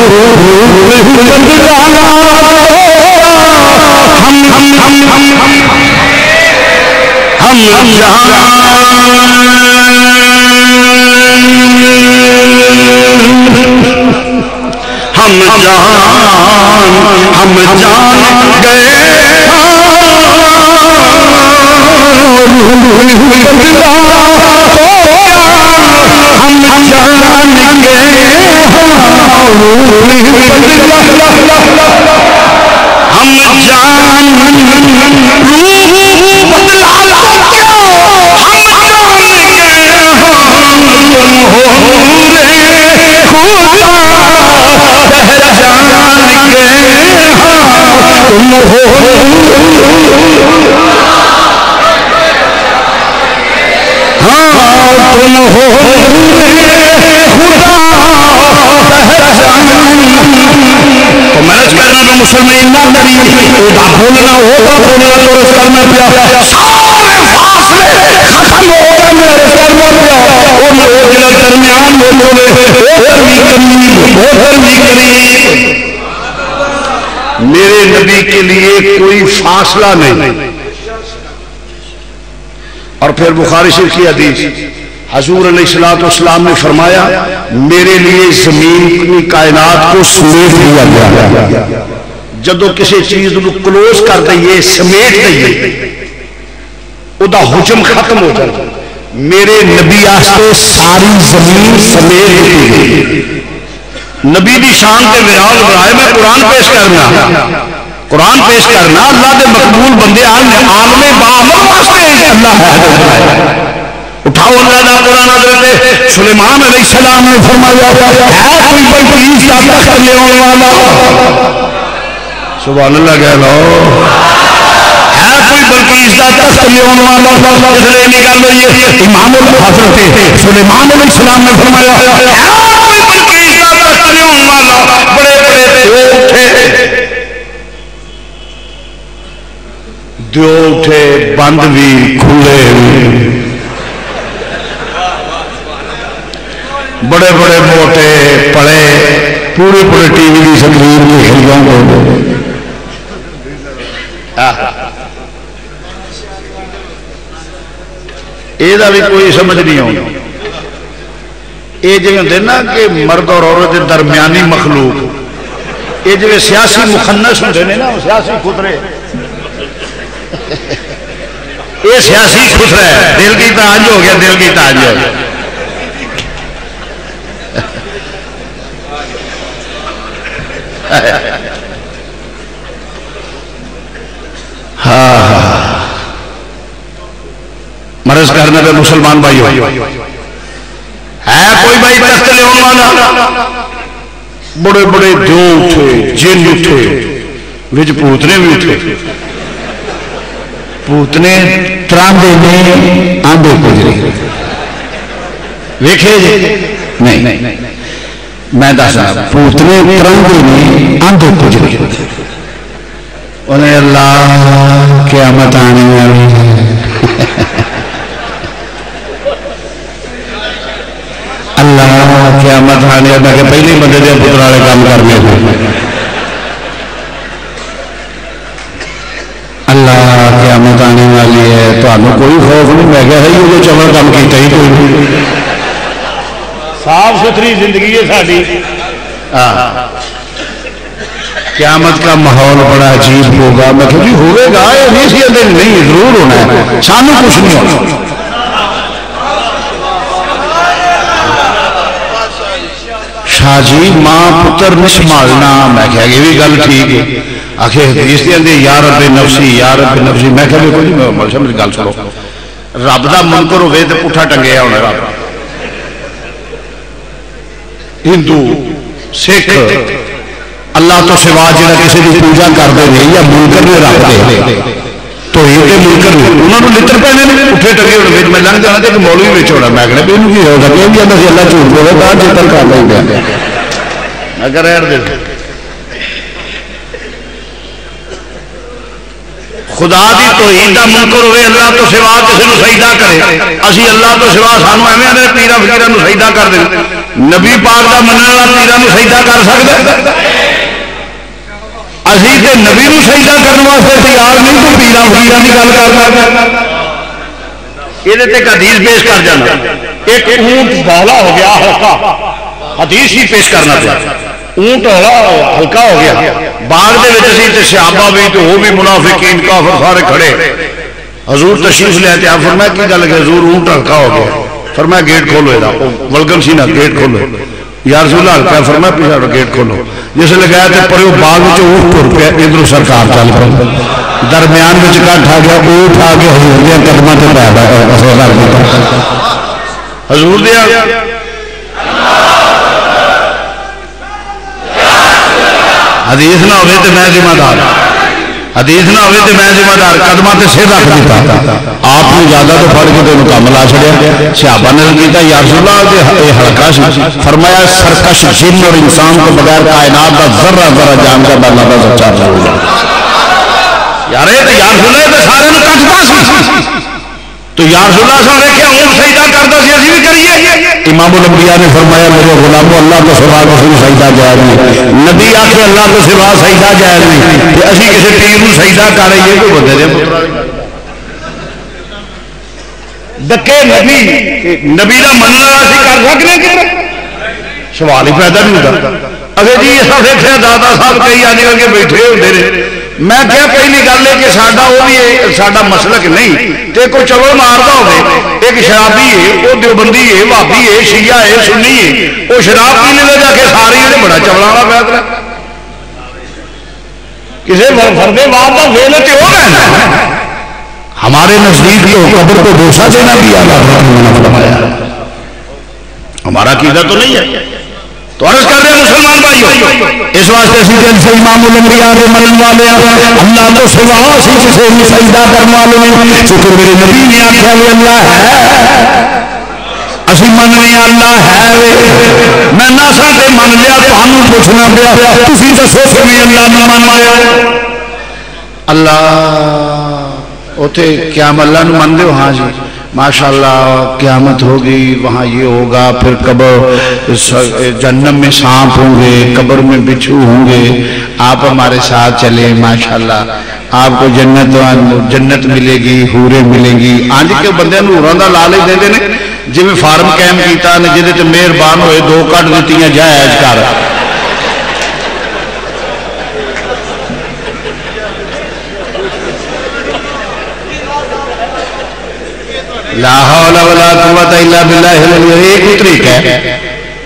ہم جان گئے تم ہو تم ہو تو محنت کرنا تو مسلمان نہ کری بولنا ہوگا بولنا تو رس کرنا پیا سارے فاصلے ختم ہو گئے میرا رس کرنا پیا وہ جڑا درمیان وہ بولے میرے نبی کے لیے کوئی فاصلہ نہیں. اور پھر بخاری شریف کی حدیث حضور علیہ السلام نے فرمایا میرے لیے زمین کی کائنات کو سمیٹ لیا گیا. جدو کسی چیز کو کلوز کر دئیے سمیٹ دئیے او دا حجم ختم ہو جائے. میرے نبی آستے ساری زمین سمیٹ دی گئی. نبی دی شان کے ویراج بنائے میں قرآن پیش کرنا اللہ دے مقبول بندے عالم باعمل واسطے اللہ ہے. اٹھاؤ اللہ دا قرآن حضرت سلیمان علیہ السلام نے فرمایا ہے کوئی بلقیس کا تخت لے آنے والا سبحان اللہ کہہ لو ہے کوئی بلقیس کا تخت لے آنے والا اس لیے نکال لئیے امام حضرت سلیمان علیہ السلام نے فرمایا ہے کوئی بلقیس کا تخت لے آنے والا بڑے بڑے دیو اٹھے بند بھی کھلے بڑے بڑے موٹے پڑے پورے پورے ٹی وی کی سکرین کی ہلیوں کو یہ بھی کوئی سمجھ نہیں آؤں. یہ جو ہوتے نا کہ مرد اور عورت درمیانی مخلوق یہ جو سیاسی مخنث ہوتے ہیں نا سیاسی خطرے یہ سیاسی خطرہ ہے. دل کی تاج ہو گیا دل کی تاج ہو گیا. مرض کرنے پہ مسلمان بھائی ہے کوئی بھائی تخت لے والا بڑے بڑے دیو اٹھے جن اٹھے وچ پوتنے بھی اٹھے پوتنے تراندے میں آندے گزرے ویکھے جی نہیں میں دسا پوتنے تراندے میں آندے گزرے انہیں اللہ قیامت آنے والی ہے اللہ قیامت آنے والی ہے پہلے بندے دے پتر والے کام کرنے اللہ قیامت آنے والی ہے تو انہوں کوئی خوف نہیں میں کہا ہے یہ چمڑ کام کیتا ہی کوئی نہیں صاف ستھری زندگی ہے ساری. قیامت کا ماحول بڑا عجیب ہوگا. میں کہا جی ہوئے گا یہ نہیں سی اندر نہیں ضرور ہونا ہے سانوں کچھ نہیں ہونا. شاہ جی ماں پتر نہیں سنبھالنا میں کہا یہ بھی گل ٹھیک ہے آخر حدیث دے اندے یا رب نفسی میں کہا کوئی نہیں ملشا میری گل سنو رب دا منکر ہوئے تو پٹھا ٹنگیا ہونا رب. ہندو سکھ اللہ تو سوا جہاں کسی کی پوجا کرتے ہیں یا منکر نے رب دے تو یہ منکر نے انہوں نے لطر پہنے اٹھے ٹنگے ہونے میں لنگ جانا تھا کہ مولوی میں چھوڑا میں کہنا بھی انہوں کی ہو سکے بھی اندر اللہ جھوٹ بولے کہاں چتر کر لیں گے اگر ایڈ دے خدا دی توحید دا منکر ہوئے اللہ تو سوا کسی نو سجدہ کرے اسی اللہ تو سوا سانو ایویں نے پیرا فقیراں نو سجدہ کر دیں نبی پاک دا منن والا پیرا نو سجدہ کر سکدا اسی تے نبی نو سجدہ کرن واسطے تیار نہیں تو پیرا فقیراں دی گل کرنا یہ تے حدیث پیش کر جانا ایک اونٹ بالا ہو گیا ہلکا حدیث ہی پیش کرنا پیا اونٹ ہلکا ہو گیا باغ دے وچ اسی تے صحابہ بھی تو وہ بھی منافقین کافر سارے کھڑے حضور تشریف لے آتے آپ فرمایا کی گل کہ حضور اونٹ ہلکا ہو گیا فرمایا گیٹ کھولو یہ ولگن سی نا گیٹ کھولو یا رسول اللہ ہلکا فرمایا پیچھے گیٹ کھولو جس لگایا تے پریو باغ وچ اونٹ ٹر پیا ادھر سرکار چل پئی درمیان وچ کٹ آ گیا اونٹ آ کے حضور دے قدماں تے پے گیا حضور دے حدیث نہ ہوئے تو میں ذمہ دار حدیث نہ ہوئے تو میں ذمہ دار قدمہ تے سر رکھ دیتا آپ نے زیادہ تو پڑھ کے تو کام لا چھڑیا صحابہ نے کیتا یا رسول اللہ یہ حلقہ سی فرمایا سرکش جن اور انسان کو بغیر کائنات کا ذرہ ذرہ جان کا اللہ کا سچا رسول یار یہ تو یا رسول اللہ تے سارے نوں کٹدا سی تو یا رسول اللہ صاحب نے کیا اون سجدہ کردا سی اسی بھی کریے امام الانبیاء نے فرمایا میرے غلامو اللہ کو سوا کوئی سجدہ جائز نہیں نبی آکھے اللہ کو سوا سجدہ جائز نہیں کہ اسی کسی پیر نوں سجدہ کر رہیے کوئی بندے دے پتر دکے نبی دا منن والا سی کر سکنے کہ سوال ہی پیدا نہیں ہوتا اگے جی اسا دیکھیا دادا صاحب کئی آج کل کے بیٹھے ہوندے نے میں کیا پہلی گل ہے کہ ساڈا وہ بھی ساڈا مسلک نہیں تے کوئی چول ماردا ہوے ایک شرابی ہے وہ دیوبندی ہے وہابی ہے شیعہ ہے سنی ہے وہ شراب پینے لے جا کے ساری تے بڑا چولا والا فیصلہ کسی فردے بات کا فیل تے ہو گیا ہمارے نزدیک تو قبر کو بوسہ دینا بھی اللہ نے فرمایا ہمارا عقیدہ تو نہیں ہے تو عرض کر رہے ہیں مسلمان بھائیو اس واسطے اسی دل سے امام الانبیاء دے منن والے اللہ تو سوا اسی کسے بھی سجدہ کرنے والے نے چونکہ میرے نبی نے آخیا اللہ ہے اسی مننے اللہ ہے میں نہ ساڈے من لیا تانوں پوچھنا پیا تسی دسو کہ اللہ نہ منیا اللہ اوتھے قیامت اللہ نو من دیو ہاں جی ماشاءاللہ قیامت ہوگی وہاں یہ ہوگا پھر قبر جہنم میں سانپ ہوں گے قبر میں بچھو ہوں گے آپ ہمارے ساتھ چلیں ماشاءاللہ آپ کو جنت ملے گی حوریں ملیں گی آج کے بندے حوراں دا لالچ دے نے جی میں فارم قائم کیتا نے جہدے تے مہربان ہوئے دو کٹ دتیاں جائز کر لا حول ولا قوت الا باللہ ایک ہی طریقہ ہے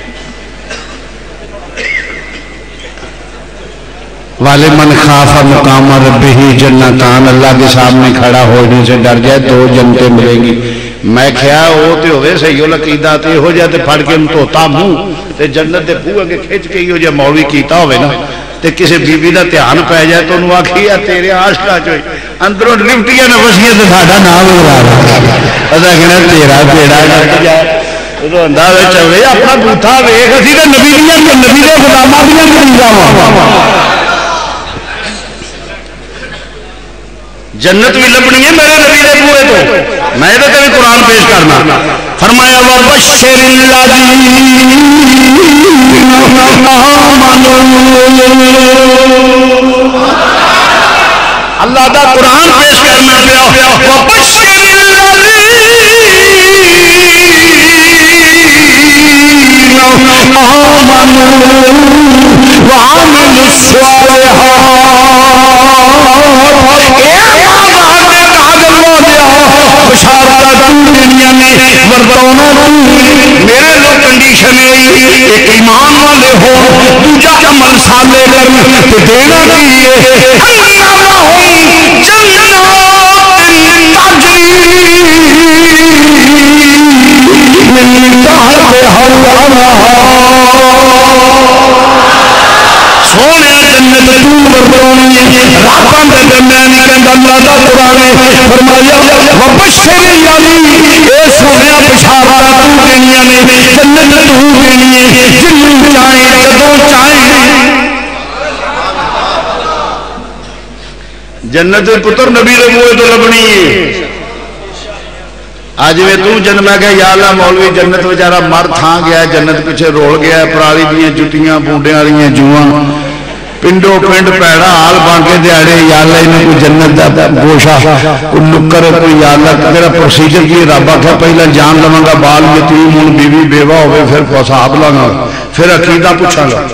والے من خاف مقام ربہ جنتان اللہ کے سامنے کھڑا ہونے سے ڈر جائے دو جنتیں ملیں گی میں کیا وہ تے ہوئے صحیح العقیدہ تے ہو جائے تے پھڑ کے توتا منہ تے جنت دے بوئے کے کھچ کے ہو جائے مولوی کیتا ہوئے نا تے کسی بی بی دا دھیان پہ جائے تو انہوں آکھی ہے تیرے عاشقہ جو اندروں لفٹیاں نفسیاں تے ساڈا نام ہو رہا ادا کہنا تیرا بیڑا گرک جائے تو اندازہ چلے اپنا بوتھا ویکھ اسی تے نبی دے غلاماں دیاں مریداں واں جنت بھی لبنی ہے میرے نبی دے بوئے تو میں تے بھی قرآن پیش کرنا فرمایا وبشر الذین اللہ دا قرآن پیش کرنا پیا وبشر میرے لوگ کنڈیشن ایک ایمان والے ہو دوجا عمل سالے کر دینا چاہیے سونے جنت ورتونی رابطہ دے درمیان کہندا اللہ دا قرآن فرمایا وبشر الذین اے سونے بشارت تو دینیاں نے جنت تو دینی ہے جنوں چاہے جدوں چاہے جنت پتر نبی دے منہ تو لبنی ہے آج میں تو جن میں کہا یا اللہ مولوی جنت بیچارہ مر تھان گیا جنت پیچھے رول گیا پرالی دیاں جتیاں بونڈے والیاں جواں پنڈو پنڈ پیڑا حال بن کے دیاڑے یا اللہ انہیں کوئی جنت دا گوشہ کوئی نکر کوئی یا اللہ تیرا پروسیجر کی رب آکھا پہلا جان لواں گا بال یتیم ہن بیوی بیوہ ہوئے پھر حساب لاں پھر عقیدہ پوچھاں گا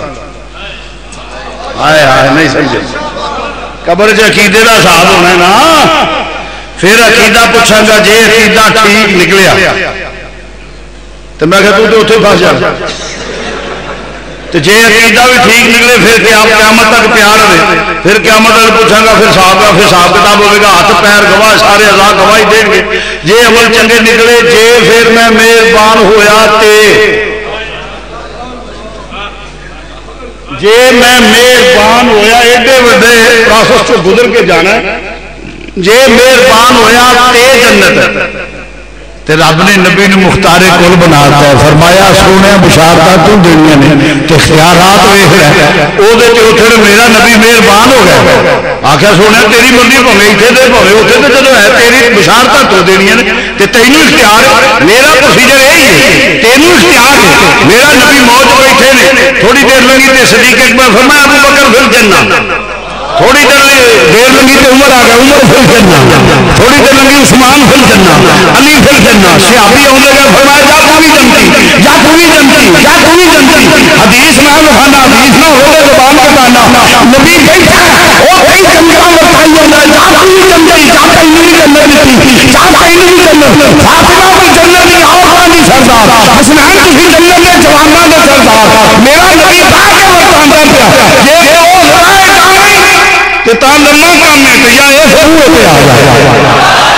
ہائے ہائے نہیں سمجھے قبر چ عقیدے دا حساب ہونا ہے نا پھر عقیدہ پوچھاں گا جے عقیدہ ٹھیک نکلیا تو میں کہتا ہوں تو اتنے پھنس جا تو جے عقیدہ بھی ٹھیک نکلے پھر قیامت تک پیار رہے پھر قیامت تک پوچھاں گا پھر حساب کتاب ہوئے گا ہاتھ پیر گواہ سارے اعضاء گواہی دیں گے جے عمل چنگے نکلے جے پھر میں مہربان ہویا تے جے میں مہربان ہویا ایڈے وڈے پروسیس تو گزر کے جانا جے مہربان ہویا تے جنت تے رب نے نبی نے مختار کل بناتا ہے فرمایا سونے بشارتاں تو دنیا نے تے خیارات ویکھ رہا او دے تے اوتھے میرا نبی مہربان ہو گیا آکھیا سونے تیری مرضی بھویں ایتھے دے بھویں اوتھے تے جدوں ہے تیری بشارتاں تو دینیاں نے تے تینوں اختیار میرا پروسیجر یہی ہے تینوں اختیار ہے میرا نبی موت بیٹھے نے تھوڑی دیر لگی تے صدیق اکبر فرمایا ابو بکر پھر جنت تھوڑی دیر لگی تو عمر آ گیا عمر پھر جنت تھوڑی دیر لگی عثمان پھر جنت علی پھر جنت صحابی آنے گئے فرمایا جا تو بھی جنتی جا تو بھی جنتی جا تو بھی جنتی حدیث میں بخانا حدیث نہ ہو زبان کا گانا نبی بیٹھا وہ کئی جنگاں بتائی ہونا جا تو بھی جنتی جا تو بھی جنت جا تو بھی جنت فاطمہ بھی جنت کی عورتاں دی سردار حسنین بھی جنت کے جواناں دے سردار میرا نبی تا کے ورتاندا پیا یہ او کہ تا لما کام ہے تو یا یہ ضرور پہ آ جائے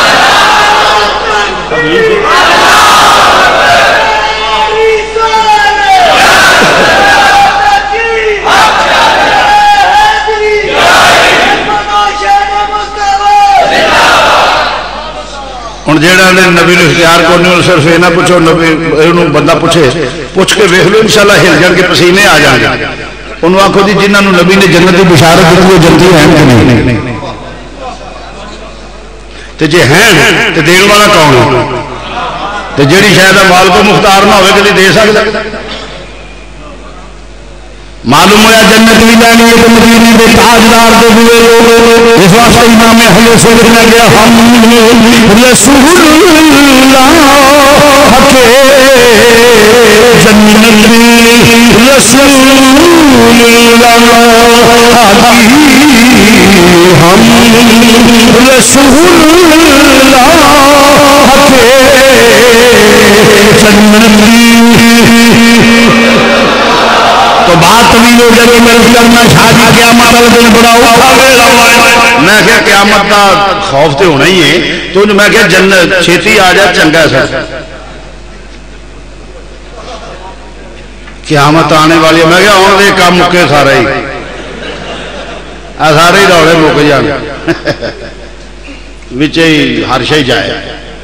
ہوں جہاں نے نبی نے اختیار کو نہیں صرف یہ نہ پوچھو نبی بندہ پوچھے پوچھ کے ویکھ لو انشاءاللہ ہل جان کے پسینے آ جان گے انہوں آخو جی جنہوں نے نبی نے جنت کی بشارت دیتی وہ جنتی ہیں کہ نہیں تو جی ہیں تو دین والا کون ہے تو جیڑی شاید مال کو مختار نہ ہوئے کدی دے سکتا معلوم ہوا جنت بھی لینی ہے تو مدینے کے تاجدار دے ہوئے اس واسطے امام اہل سنت نے کہا ہم رسول اللہ جنت رسول اللہ ہم رسول تو بات بھی ہو جائے مرض کرنا شادی قیامت والے دن بڑا اوکھا میں کہا قیامت کا خوف تو ہونا ہی ہے تو میں کہا جنت چھیتی آ جائے چنگا ہے سر قیامت آنے والی میں کہا ہوں دے کام مکے سارے ہی سارے ہی روڑے مک جان وچے ہر شے جائے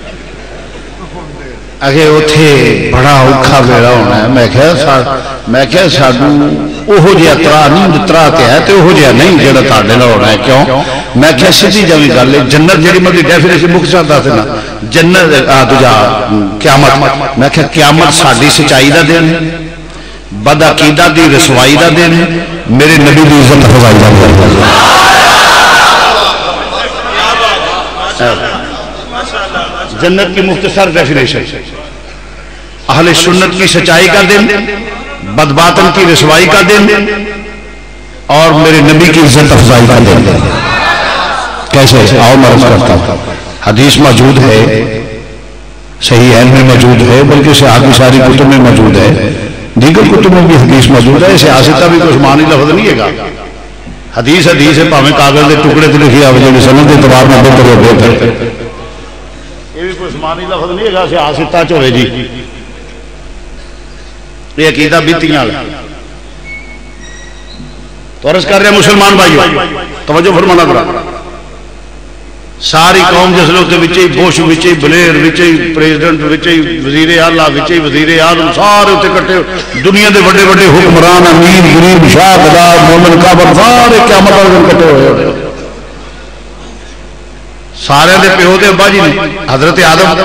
اگے اتنے بڑا اوکھا ویلا ہونا ہے میں کہا سانو وہ جہا ترا نہیں ترا تو ہے تو وہ جہا نہیں جہاں تھوڑے نال ہونا ہے کیوں میں کہا سیدھی جی گل ہے جنت جہی مطلب ڈیفینیشن مک جاتا تھا نا جنت دوجا قیامت میں کہا قیامت ساری سچائی کا دن بد عقیدہ دی رسوائی کا دن میرے نبی کی عزت افزائی کا دن جنت کی مختصر ڈیفینیشن اہل سنت کی سچائی کا دن بدباطن کی رسوائی کا دن اور میرے نبی کی عزت افزائی کا دن کیسے آؤ میں عرض کرتا ہوں حدیث موجود ہے صحیح علم میں موجود ہے بلکہ صحابی ساری کتب میں موجود ہے دیگر کتب میں بھی حدیث موجود ہے سیاستہ بھی کچھ معنی لفظ نہیں ہے گا حدیث حدیث ہے پاویں کاغذ کے ٹکڑے تے لکھی آوے جے سند کے اعتبار میں بہتر ہو بہتر یہ بھی کچھ معنی لفظ نہیں ہے گا سیاستہ چ ہوئے جی یہ عقیدہ بیتیاں والا تو عرض کر رہے ہیں مسلمان بھائیو توجہ فرمانا ذرا ساری قوم جس لوگ وچے بش وچے بلیر وچے پریزیڈنٹ وچے وزیر اعلیٰ وچے وزیر اعظم سارے اتنے کٹے دنیا دے بڑے بڑے حکمران امیر غریب شاہ غدار مومن کافر سارے قیامت والے دن کٹے ہوئے سارے دے پیو تے ابا جی نے حضرت آدم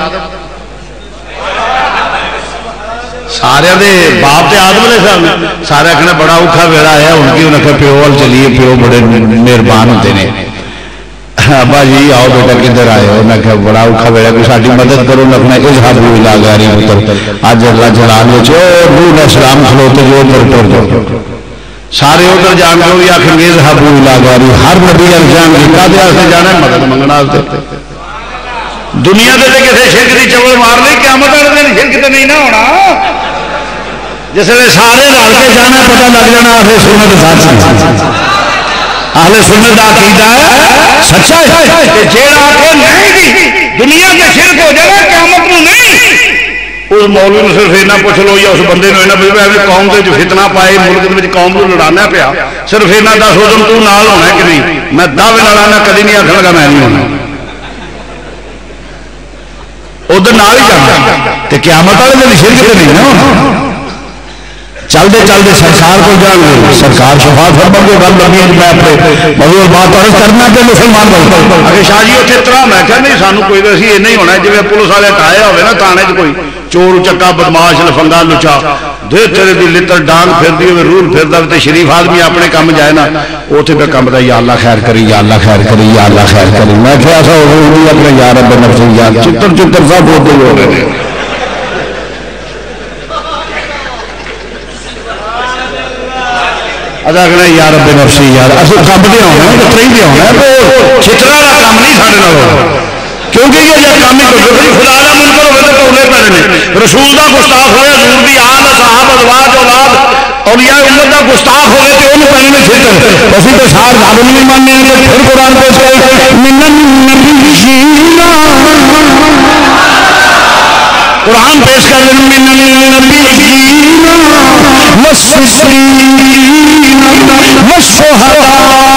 سارے دے باپ تے آدم علیہ السلام سارے کہنا بڑا اوکھا ویلا ہے ان کی انہوں نے پیو وال چلیے پیو بڑے مہربان ہوتے ہیں ابا جی آؤ بیٹا کدھر آئے ہو میں کہا بڑا اوکھا ویلا کوئی ساری مدد کرو لکھنا اذهب الى غار پتر اج اللہ جلال وچ نوح علیہ السلام کھلوتے جو ادھر ٹر جاؤ سارے ادھر جان گے یا کہ اذهب الى غار ہر نبی جان کے کدے واسطے جانا ہے مدد منگنا واسطے دنیا دے تے کسے شرک دی چول مار لے قیامت والے دن شرک تے نہیں نہ ہونا جس ویلے سارے رل کے جانا پتہ لگ جانا اہل سنت سچ اہل سنت دا عقیدہ ہے سچا ہے کہ جیڑا کہ نہیں دی دنیا کے شرک ہو جائے قیامت نو نہیں اس مولوی نے صرف اینا پوچھ لو یا اس بندے نے اینا پوچھ لو ایویں قوم دے فتنہ پائے ملک دے قوم کو لڑانا پیا صرف اینا دس حکم تو نال ہونا ہے کہ نہیں میں دعوے نال آنا کدی نہیں آکھاں گا میں نہیں ہونا ادھر نال ہی جانا تے قیامت والے دن شرک تے نہیں نا چلتے چلتے سرکار کو جان گے سرکار شفاعت فرما کے گل لگی میں اپنے موضوع بات عرض کرنا کہ مسلمان بھائی اگر شاہ جی اتنے طرح میں کہا نہیں سانو کوئی تو اسی نہیں ہونا جی پولیس والے ٹایا ہوئے نا تانے چ کوئی چور چکا بدماش لفنگا لچا دے تیرے دی لتر ڈانگ پھردی ہوئے رول پھردا تے شریف آدمی اپنے کام جائے نا اوتھے پہ کام دا یا اللہ خیر کری یا اللہ خیر کری یا اللہ خیر کری میں کہ ایسا ہو نہیں اپنے یا رب نفسی یا چتر چتر سب ہوتے ہو رہے ہیں ادا کہنا یا رب نفسی یار اصل کام دے ہونا ہے تری دے ہونا ہے تو چھترا دا کام نہیں ساڈے نال ہونا کیونکہ یہ جب کام ہی کرو خدا دا منکر ہوئے تو ٹولے پڑے نے رسول دا گستاخ ہوئے حضور دی آل صحابہ ازواج اولاد اولیاء امت دا گستاخ ہوئے تو انہوں پڑے نے چھتر اسی تو سار رب نہیں ماننے ہیں پھر قرآن پیش کرے من النبیین قرآن پیش کر من النبیین والصدیقین والشہداء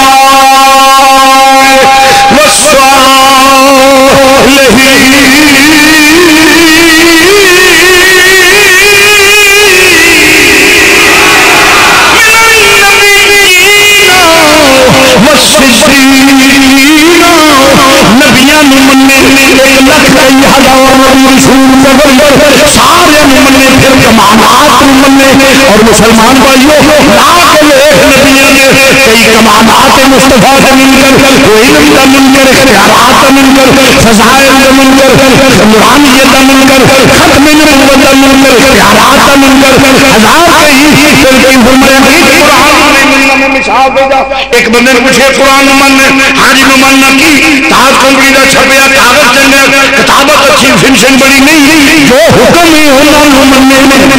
نبیان مننے ایک لکھ کئی ہزار رسول پیغمبر سارے مننے پھر کمامات مننے اور مسلمان بھائیوں لاکھ لوگ نبیان کئی کمامات مصطفیٰ کا منکر کوئی علم کا منکر اختیارات کا منکر فضائل کا منکر نورانیت کا منکر ختم نبوت کا منکر اختیارات کا منکر ہزار کئی پھر فرمایا قرآن مثال بھیجا ایک بندے نے پوچھے قرآن مننے حاجی کو مننا کی تاج کمپیوٹر چھپیا کاغذ چلنے کتابت اچھی فنشن بڑی نہیں جو حکم ہی ہونا مننے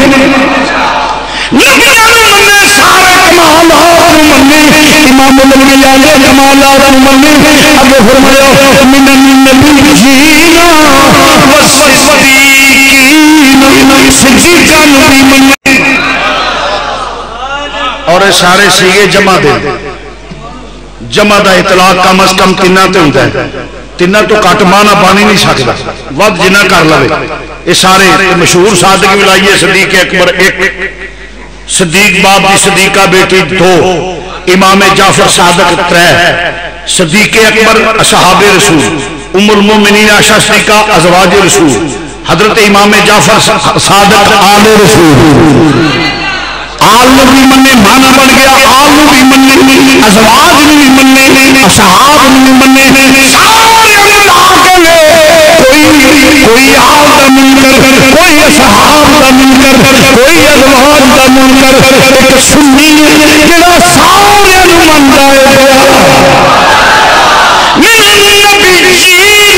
نبیان مننے سارے کمالات مننے امام الانبیاء نے کمالات مننے اگے فرمایا من النبیین والصدیقین صدیقہ نبی مننے اور سارے سیگے جمع دے جمع دا اطلاق کم از کم تینہ تے ہوتا ہے تینہ تو کٹ مانا پانی نہیں سکتا وقت جنہ کر لوے یہ سارے مشہور صادق ولائیے صدیق اکبر ایک صدیق باب دی صدیقہ بیٹی دو امام جعفر صادق ترے صدیق اکبر اصحاب رسول ام المومنین عائشہ صدیقہ ازواج رسول حضرت امام جعفر صادق آل رسول آل نبی مننے مانا بن گیا آل نبی مننے ازواج نبی مننے اصحاب نبی مننے سارے اللہ کے لئے کوئی آل دا منکر کوئی اصحاب دا منکر کوئی ازواج دا منکر ایک سنی جڑا سارے من جائے من النبیین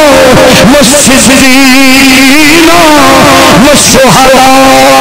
والصدیقین والشہداء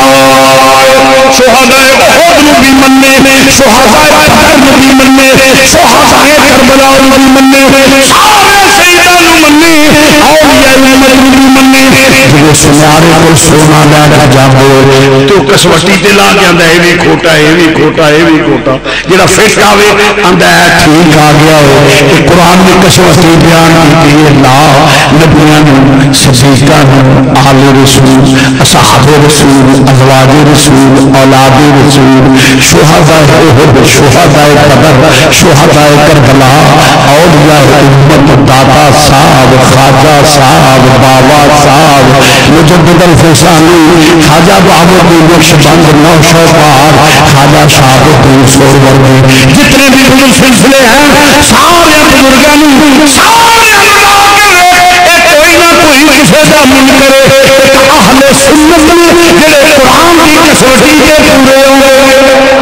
شہداء احد نبی مننے شہداء بدر نبی مننے شہداء کربلا نبی مننے سارے شہیدان مننے اولیاء امت نبی مننے جو سنارے کو سونا لے جاندے تو کسوٹی تے لا کے آندا اے وی کھوٹا اے وی کھوٹا اے وی کھوٹا جڑا فٹ آوے آندا ہے ٹھیک آ گیا ہے کہ قرآن نے کسوٹی بیان کیتی ہے لا نبیاں نوں صدیقاں نوں آل رسول اصحاب رسول ازواج رسول اولاد رسول شہداء احد شہداء بدر شہداء کربلا اولیاء امت داتا صاحب خواجہ صاحب بابا صاحب مجدد الفسانی خواجہ بابر نقش بند نو شو پار خواجہ صاحب دین سور ورگی جتنے بھی بزرگ سلسلے ہیں سارے بزرگان سارے کوئی نہ کوئی کسی کا منکر اہل سنت جڑے قرآن کی کسوٹی کے پورے ہوئے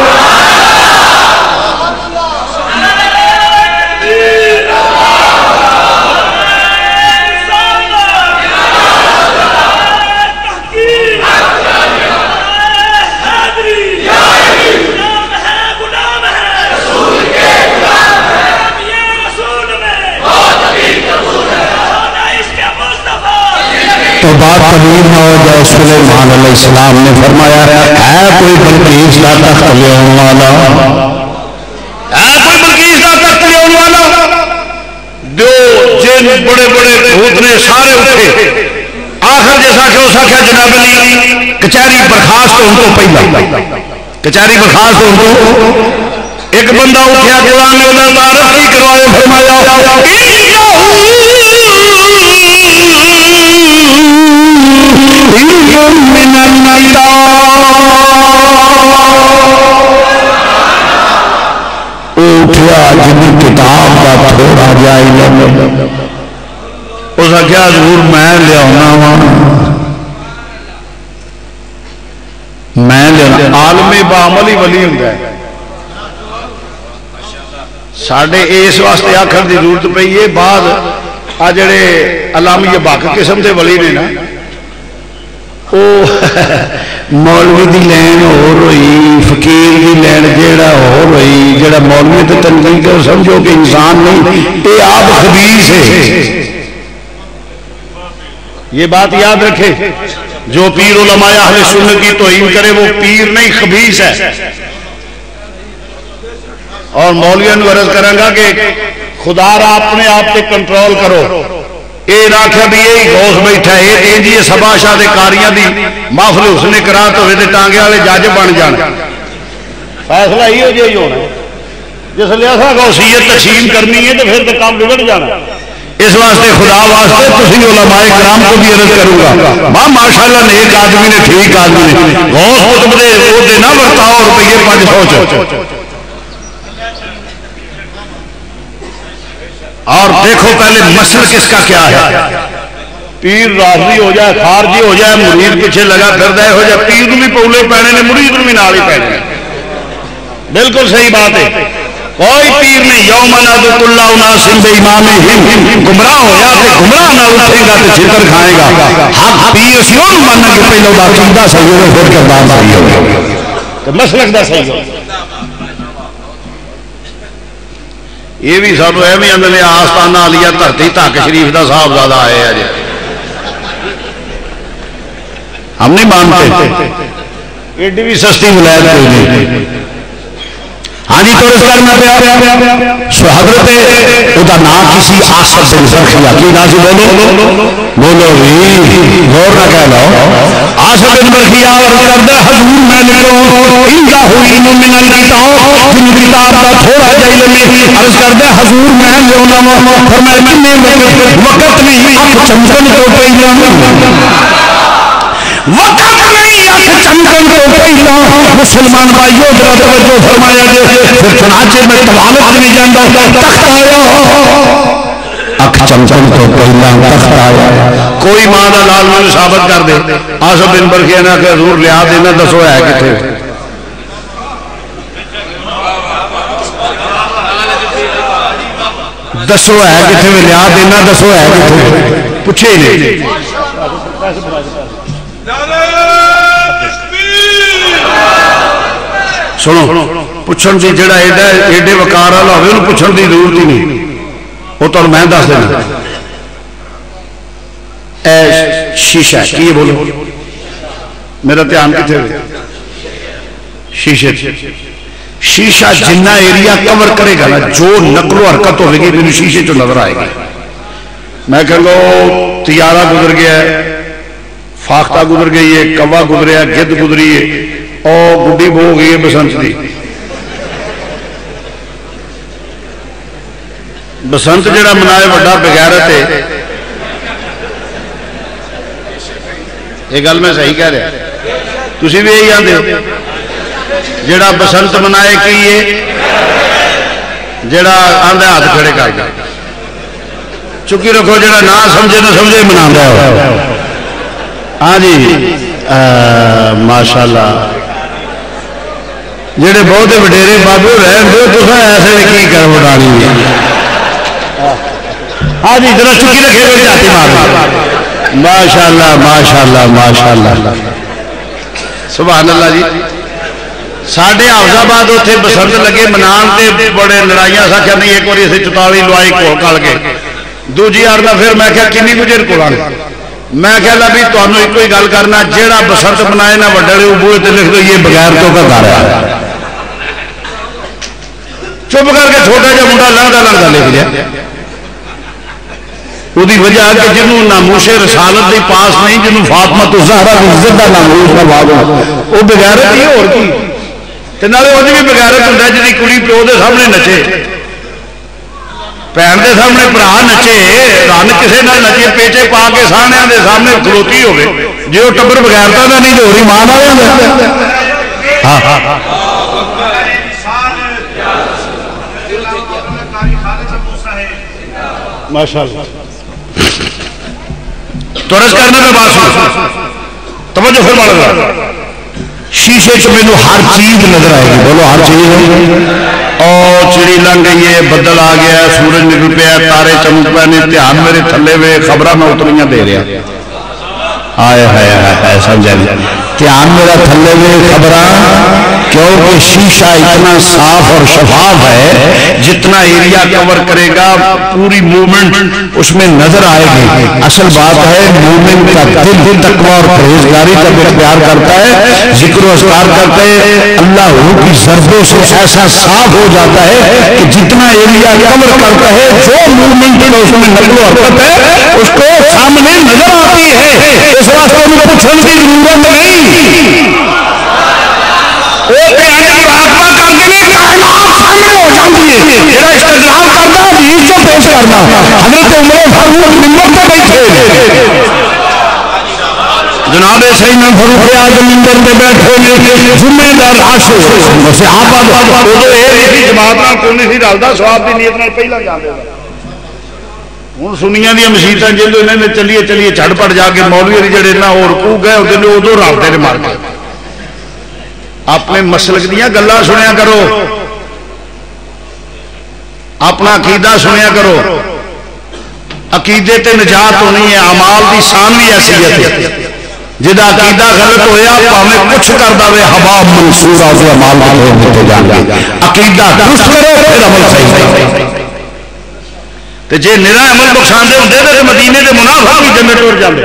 غلام ہے رسول کے غلام ہے یہ رسول میں بات طویل نہ ہو جائے، سلیمان علیہ السلام نے فرمایا ہے کوئی بلقیس کا تخت لے والا، ہے کوئی بلقیس کا تخت لے والا؟ دو جن بڑے بڑے بھوت نے سارے اٹھے، آخر جیسا کہ اس آخیا جناب علی کچہری برخاست ان کو پہلا، کچہری برخاست ان کو ایک بندہ اٹھیا قرآن نے انہوں نے تعارف کی کروائے، فرمایا من اٹھیا جن کتاب کا تھوڑا جا علم، اس آخیا حضور میں لیا میں لیا عالم بعمل ہی ولی ہوں ساڈے اس واسطے آخر کی ضرورت پی ہے، بعد آ جڑے علامی باق قسم کے ولی نے نا وہ مولوی دی لین ہو رہی، فقیر دی لین جیڑا ہو رہی، جیڑا مولوی تے تنقید کر سمجھو کہ انسان نہیں، یہ آپ خبیث ہے، یہ بات یاد رکھے، جو پیر علماء اہل سنت کی توہین کرے وہ پیر نہیں خبیث ہے۔ اور مولویوں نے عرض کریں گا کہ خدا را اپنے آپ پہ کنٹرول کرو، یہ راکھا بھی یہی غوث بیٹھا ہے، یہ جی سبا شاہ دے کاریاں دی محفل حسن قرات ہوئے تے ٹانگے والے جج بن جان، فیصلہ ہی ہو جائے ہونا، جس لیے ایسا غوثیت تقسیم کرنی ہے تو پھر تو کام بگڑ جانا۔ اس واسطے خدا واسطے تسی علماء کرام کو بھی عرض کروں گا، ماشاءاللہ نیک آدمی نے، ٹھیک آدمی نے، غوث قطب دے وہ دے نہ ورتاؤ روپیے 500 اور دیکھو پہلے مسئلہ کس کا کیا ہے، پیر راضی ہو جائے خارجی ہو جائے مرید پیچھے لگا پھر دے ہو جائے، پیر بھی پولے پینے نے مرید بھی نال ہی پینے، بالکل صحیح بات ہے، کوئی پیر نہیں یوم ندعو کل اناس بامامہم، گمراہ ہویا کہ گمراہ نہ اٹھے گا تو چھتر کھائے گا، حق پیر سیوں ماننا کہ پہلو دا عقیدہ صحیح ہو پھر کردار صحیح ہو تو مسلک دا صحیح ہو۔ یہ بھی سب ایویں اندر آستانہ علیہ دھرتی تک شریف دا صاحب زیادہ آئے ہیں جی، ہم نہیں مانتے ایڈی بھی سستی ولایت کوئی نہیں۔ ہاں جی تو اس کرنا پیا سو حضرت ادا نام کسی آصف بن زرخیہ کی نازی بولو بھی غور نہ کہہ لو، آصف بن زرخیہ عرض کردہ حضور میں نکلو انجا ہوئی من الکتاب، جن کتاب کا تھوڑا جائل میں عرض کردہ حضور میں لیونا فرمائے کنے وقت نہیں اک چمچن کو پہلا، وقت نہیں اک چمچن کو پہلا، مسلمان بھائیو ذرا توجہ فرمایا جائے، پھر چنانچہ میں طوالت نہیں جانتا تخت آیا، اک چمچن کو پہلا تخت آیا، کوئی معنی لال میں ثابت کر دے، آصف بن برخیہ نے کہ حضور لیا دینا دسو ہے کتنے، دسو ہے کتنے میں لیا دینا دسو ہے کتنے، پوچھے نہیں سنو پوچھن دی جڑا ایڈے وقار والا ہوئے انہوں پوچھن دی ضرورت ہی نہیں، وہ تو میں دس دینا اے شیشہ کی بولو میرا دھیان کتنے ہوئے شیشے، شیشہ جنہ ایریا کور کرے گا نا جو نقل و حرکت ہوئے گی میرے شیشے جو نظر آئے گا، میں کہوں گا طیارہ گزر گیا ہے، فاختہ گزر گئی ہے، کوا گزریا، گد گزری ہے، اور گڈی بو گئی ہے بسنت دی، بسنت جڑا منائے وڈا بغیرت ہے، یہ گل میں صحیح کہہ رہا تسی بھی یہی آندے ہو، جڑا بسنت منائے کی ہے جڑا آندھے ہاتھ کھڑے کر گیا، چکی رکھو جڑا نہ سمجھے نہ سمجھے منا دے ہو، ہاں جی ماشاءاللہ جڑے بہت وڈیرے بابو رہن دو تو ایسے کی کر وڈانی ہے، ہاں جی ذرا چکی رکھے گا جاتی مار ماشاءاللہ ماشاءاللہ ماشاءاللہ سبحان اللہ جی۔ ساڑھے حافظ آباد اتنے بسنت لگے منان تے بڑے لڑائیاں ساکھا نہیں ایک باری اسے 44 لوائی کھول کھال کے دوجی آرنا پھر میں کہا کنی گجر کو لانے میں کہلا بھی تمہیں ایک ہی گل کرنا، جیڑا بسنت بنائے نا وڈڑے بوئے تے لکھ دو یہ بغیر تو کا گھر ہے، چپ کر کے چھوٹا جا منڈا لنگدا لنگدا لکھ دیا. وہی وجہ کہ جنہوں ناموس رسالت دی پاس نہیں، جنہوں فاطمہ الزہرا دی عزت دا ناموس دا باب وہ بغیرت ہی اور کی تے نالے وہ بھی بغیرت ہوندا جدی کڑی پیو دے سامنے نچے، بھن دے سامنے بھرا نچے، رن کسے نال نچے پیچے پا کے سامنے دے سامنے کھلوتی ہوے، جے وہ ٹبر بغیرتا دا نہیں تے ہوری ماں نال ہوندا. ہاں ہاں ماشاءاللہ. تو عرض کرنے میں بات سن، توجہ فرما لگا. شیشے چ مینوں ہر چیز نظر آئے گی، بولو ہر چیز. اور چڑی لنگ گئی ہے، بدل آ گیا، سورج نکل پیا، تارے چمک پے نے، دھیان میرے تھلے وے، خبراں میں اتریاں دے رہا. آئے ہائے ہائے سمجھا نہیں، دھیان میرا تھلے وے خبراں، کیونکہ شیشہ اتنا صاف اور شفاف ہے، جتنا ایریا کور کرے گا پوری مومنٹ اس میں نظر آئے گی. اصل بات ہے مومن کا دل تقویٰ اور پرہیزگاری جب اختیار کرتا ہے، ذکر و اذکار کرتا ہے، اللہ کی ضربوں سے ایسا صاف ہو جاتا ہے کہ جتنا ایریا کور کرتا ہے، جو مومنٹ اس میں نقل و حرکت ہے اس کو سامنے نظر آتی ہے. اس واسطے ان کو پوچھنے کی ضرورت نہیں. جناب سیدنا فاروق اعظم منبر پہ بیٹھے جمعے دا رش صحابہ جماعت نال کوئی نہیں سی رلدا، ثواب دی نیت نال پہلا جاندے. ہوں سنیاں دیا مسیتاں جدو انہوں نے چلیے چلیے چھڑ پڑ جا کے مولوی جڑے نہ اور رکوع گئے ادو رابطے نے مار کے اپنے مسلک دیا گلاں سنیا کرو، اپنا عقیدہ سنیا کرو. عقیدے تے نجات ہونی ہے، اعمال دی ثان بھی حیثیت ہے. جدا عقیدہ غلط ہویا پاویں کچھ کر دے ہوا منصورہ سے اعمال ہوتے جان گے. عقیدہ درست کرو پھر عمل صحیح. تے جے نرا عمل نقصان دے ہوندے تے مدینے دے منافق بھی جنت ٹر جاندے.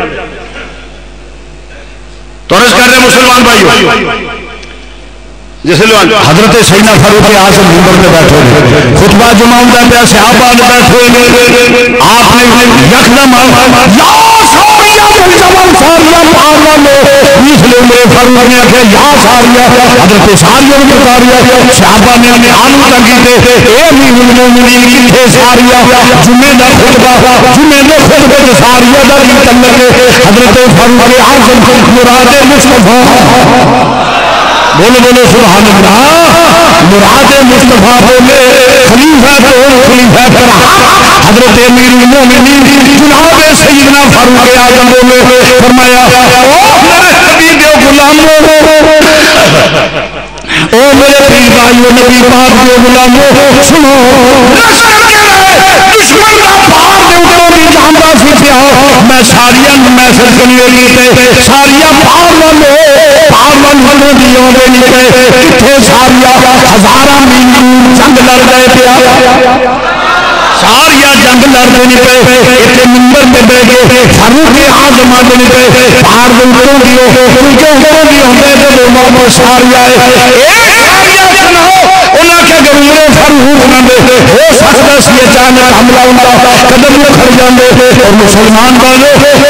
تو عرض کر رہے مسلمان بھائیو، جس حضرت سیدنا فاروق اعظم منبر پہ بیٹھے ہوئے خطبہ جمعہ ہوتا پیا، صحابہ بیٹھے ہوئے، آپ نے یکدم یا ساریہ بالجبل ساریہ پہاڑ لو دوسرے میرے فاروق نے آخیا یا ساریہ، حضرت ساریہ نے ساریہ، صحابہ نے ہاتھ تنگی دے اے امیر المومنین کتھے ساریہ؟ جمعے دا خطبہ، جمعے دے خطبے تے ساریہ دا کی تعلق ہے؟ حضرت فاروق اعظم مراد مصطفیٰ، بولو بولو سبحان اللہ، مراد مصطفیٰ بولے خلیفہ تو خلیفہ پر حضرت امیر المومنین جناب سیدنا فاروق اعظم بولے فرمایا او میرے حبیب و غلاموں، او میرے پیر بھائیو نبی پاک کے غلاموں، سنو دشمن کا پہاڑ دے اوپر بھی جاندا سی پیا، میں ساریاں میسج کرنے لیے ساریاں پہاڑ والے پاون دی اوندے نہیں پے، کتھے ساریاں ہزاراں میل جنگ لڑ گئے پیا، ساریاں جنگ لڑ نہیں پے، ایتھے منبر تے بیٹھ کے فاروق اعظم نہیں پے، پہاڑ دے اوپروں دی اوپروں دی ہوندے تے محمد ساریاں اے ساریاں سنو انہاں کے گرورے فاروق نہ دے ہو سکتا سی اچانک حملہ ہوندا، قدم کھڑ جاندے اور مسلمان بولے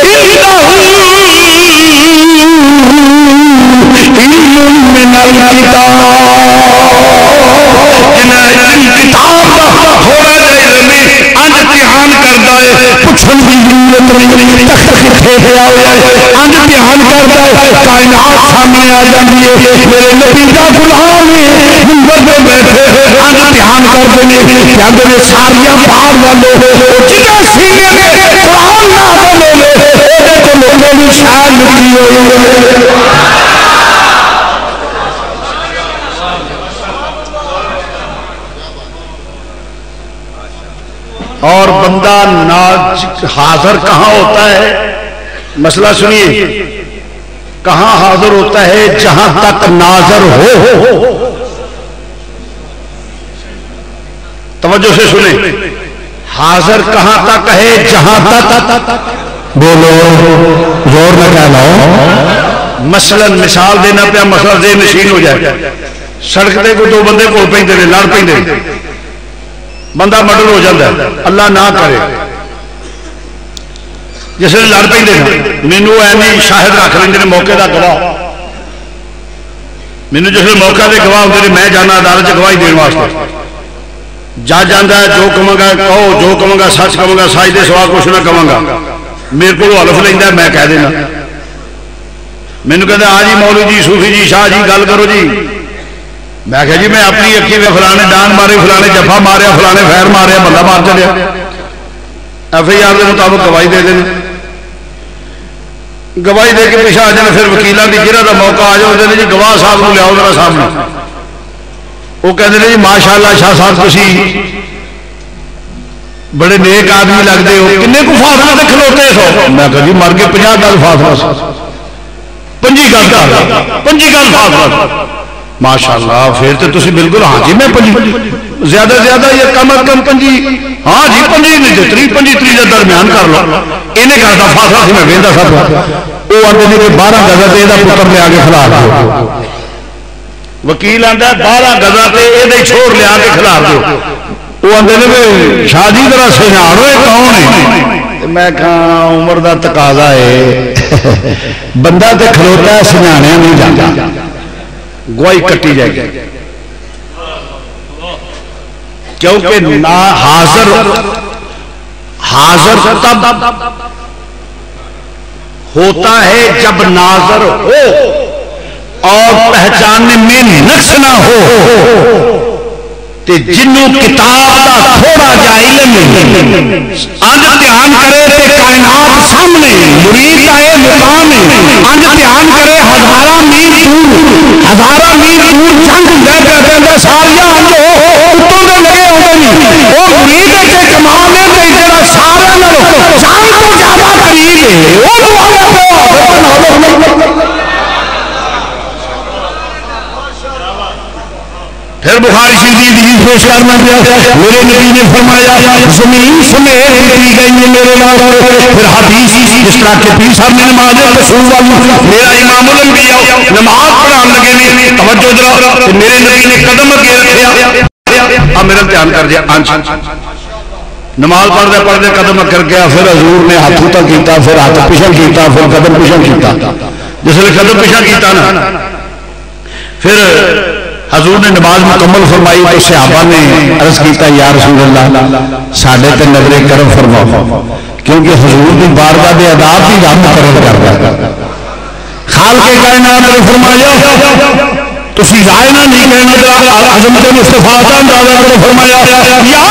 من الکتاب تھوڑا جا علمی امتحان کرتا ہے، پوچھن کی ضرورت نہیں، تخت کتنے پیا ہوا ہے، امتحان کرتا ہے، کائنات سامنے آ جاتی ہے، میرے نبی کا غلام منبر پہ بیٹھے امتحان کرتے ہیں، کہتے ہیں ساریاں پہاڑ والے جنہیں سینے میں قرآن نازل ہوئے تو لوگوں نے شان لکھی ہوئی. اور بندہ حاضر کہاں ہوتا ہے؟ مسئلہ سنیے، کہاں حاضر ہوتا ہے؟ جہاں تک ناظر ہو. توجہ سے سنیں، حاضر کہاں تک ہے؟ جہاں تک بولو زور نہ کہہ لو. مثلا مثال دینا پیا، مسئلہ ذہن نشین ہو جائے. سڑک پہ کوئی دو بندے کول پہ لڑ پہ بندہ مرڈر ہو جاتا ہے، اللہ نہ کرے. جس نے لڑ پہ مینو ایویں شاہد رکھ لیں موقع کا گواہ. مینو جس نے موقع کے گواہ ہوتے میں جانا عدالت گواہی دن واسطے. جج آتا ہے جو کہوں گا کہو، جو کہوں گا سچ کہوں گا، سچ دے سوا کچھ نہ کہوں گا. میرے کو حلف لینا میں کہہ دینا. مینو کہتے ہاں جی مولوی جی صوفی جی شاہ جی گل کرو جی. میں کہا جی میں اپنی اکھی میں فلانے ڈان مارے، فلانے جفا ماریا، فلانے خیر ماریا، بندہ مار چلیا. ایف آئی آر کے مطابق گواہی دے دینا. گواہی دے کے پیچھے آ جانا. پھر وکیلوں کی جرا کا موقع آ جائے جی گواہ صاحب کو لیاؤ میرا سامنے. وہ کہتے ہیں جی ماشاء اللہ شاہ صاحب تھی بڑے نیک آدمی لگتے ہو، کنے کو فاصلہ سے کھلوتے سو. میں کہا جی مر کے 50 گز فاصلہ، 25 گز فاصلہ. ماشاء اللہ پھر تو تسی بالکل ہاں جی میں 25 زیادہ زیادہ یہ کم از کم 25 ہاں جی 25 نہیں 30 کا درمیان کر لو. انہیں کرتا فاصلہ سی میں وہدا سب. وہ آتے ہیں کہ 12 گزا سے یہ پتر لیا کے کھلا دو. وکیل آتا 12 گزا سے یہ چھوڑ لیا کے کھلا دو. وہ آتے ہیں شاہ جی ذرا سجاڑو یہ کون ہے. میں کہا عمر دا تقاضا ہے بندہ تے کھلوتا ہے سجانے نہیں جاتا. گواہی کٹی جائے گی کیونکہ نا حاضر تب ہوتا ہے جب ناظر ہو اور پہچاننے میں نقص نہ ہو. تے جنوں کتاب دا تھوڑا جا علم انج دھیان کرے تے کائنات سامنے مرید دا اے مقام ہے. انج دھیان کرے ہزاراں میل دور جنگ لے کے دے ساریاں انج اتوں دے لگے ہوندے نہیں. او مرید دے کمال ہے تے جڑا سارے نال جان تو زیادہ قریب ہے او پھر بخاری شریف کی پیش کرنا پیا. میرے نبی نے فرمایا زمین سمیت دی گئی ہے میرے نام. پھر حدیث جس طرح کے پیر صاحب نے نماز رسول اللہ میرا امام الانبیاء نماز پڑھان لگے نے توجہ ذرا میرے نبی نے قدم اگے رکھیا. اب میرا دھیان کر دیا نماز پڑھتے قدم کر گیا. پھر حضور نے ہاتھ اٹھا کیتا، پھر ہاتھ پیچھے کیتا، پھر قدم پیچھے کیتا. جس نے قدم پیچھے کیتا نا پھر حضور نے نماز مکمل فرمائی تو صحابہ نے عرض کیتا یا رسول اللہ ساڈے تے نظر کرم فرماؤ. کیونکہ حضور کی بارگاہ دے آداب کی رحمت مقرر کرتا. خالق کائنات نے فرمایا تسی رائے نہ نہیں کہنا عظمت مصطفیٰ کا اندازہ کرو. فرمایا یا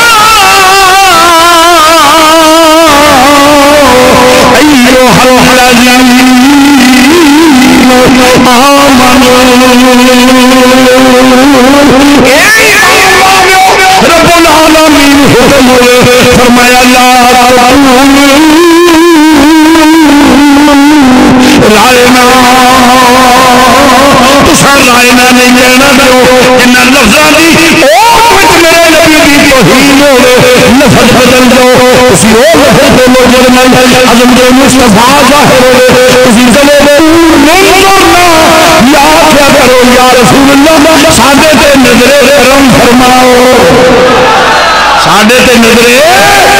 ایھا الذین رب العالمین حکم ہوئے فرمایا رائنا تسا رائنا نہیں کہنا دو جنہ لفظاں دی او میرے نبی دی توہین ہوے لفظ بدل دو. تسی او لفظ بولو جڑے نال عظمت مصطفیٰ ظاہر ہوے. تسی چلو یا کیا کرو یا رسول اللہ ساڈے تے نظر کرم فرماؤ. ساڈے تے نظر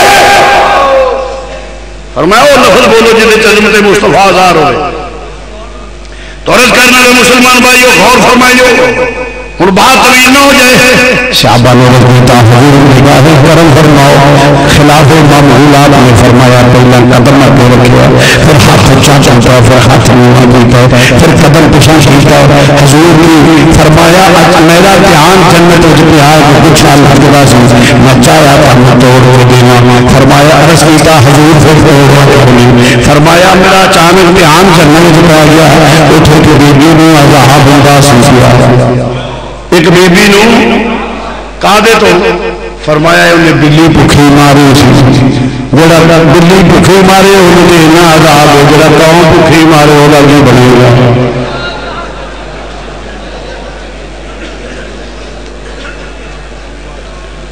فرمایا وہ لفظ بولو جن عظمت مصطفیٰ ظاہر ہوئے. تو عرض کرنے والے مسلمان بھائیو غور فرمائیو ہوں بات طویل نہ ہو جائے. صحابہ نے رضیتا حضور نگاہ کرم فرماؤ. خلاف امام غلاب نے فرمایا پہلا قدم اگے رکھا، پھر ہاتھ اونچا چاچا، پھر ہاتھ نیواں کیتا، پھر قدم پیچھے کیتا. حضور نے فرمایا میرا دھیان جنت وچ پیا کہ کچھ اللہ کے واسطے میں چاہیا تھا میں توڑ کے دیواں. فرمایا عرض کیتا حضور پھر توڑ. فرمایا میرا اچانک دھیان جنت وچ پا گیا. اٹھ کے بیبی نوں عذاب ہوندا سی. ایک بی بی نو کادے تو فرمایا انہیں بلی بھکھی ماری جڑا بلی بھکھی مارے انہیں نہ عذاب ہو، جڑا قوم بھکھی مارے وہ لگی بنے گا.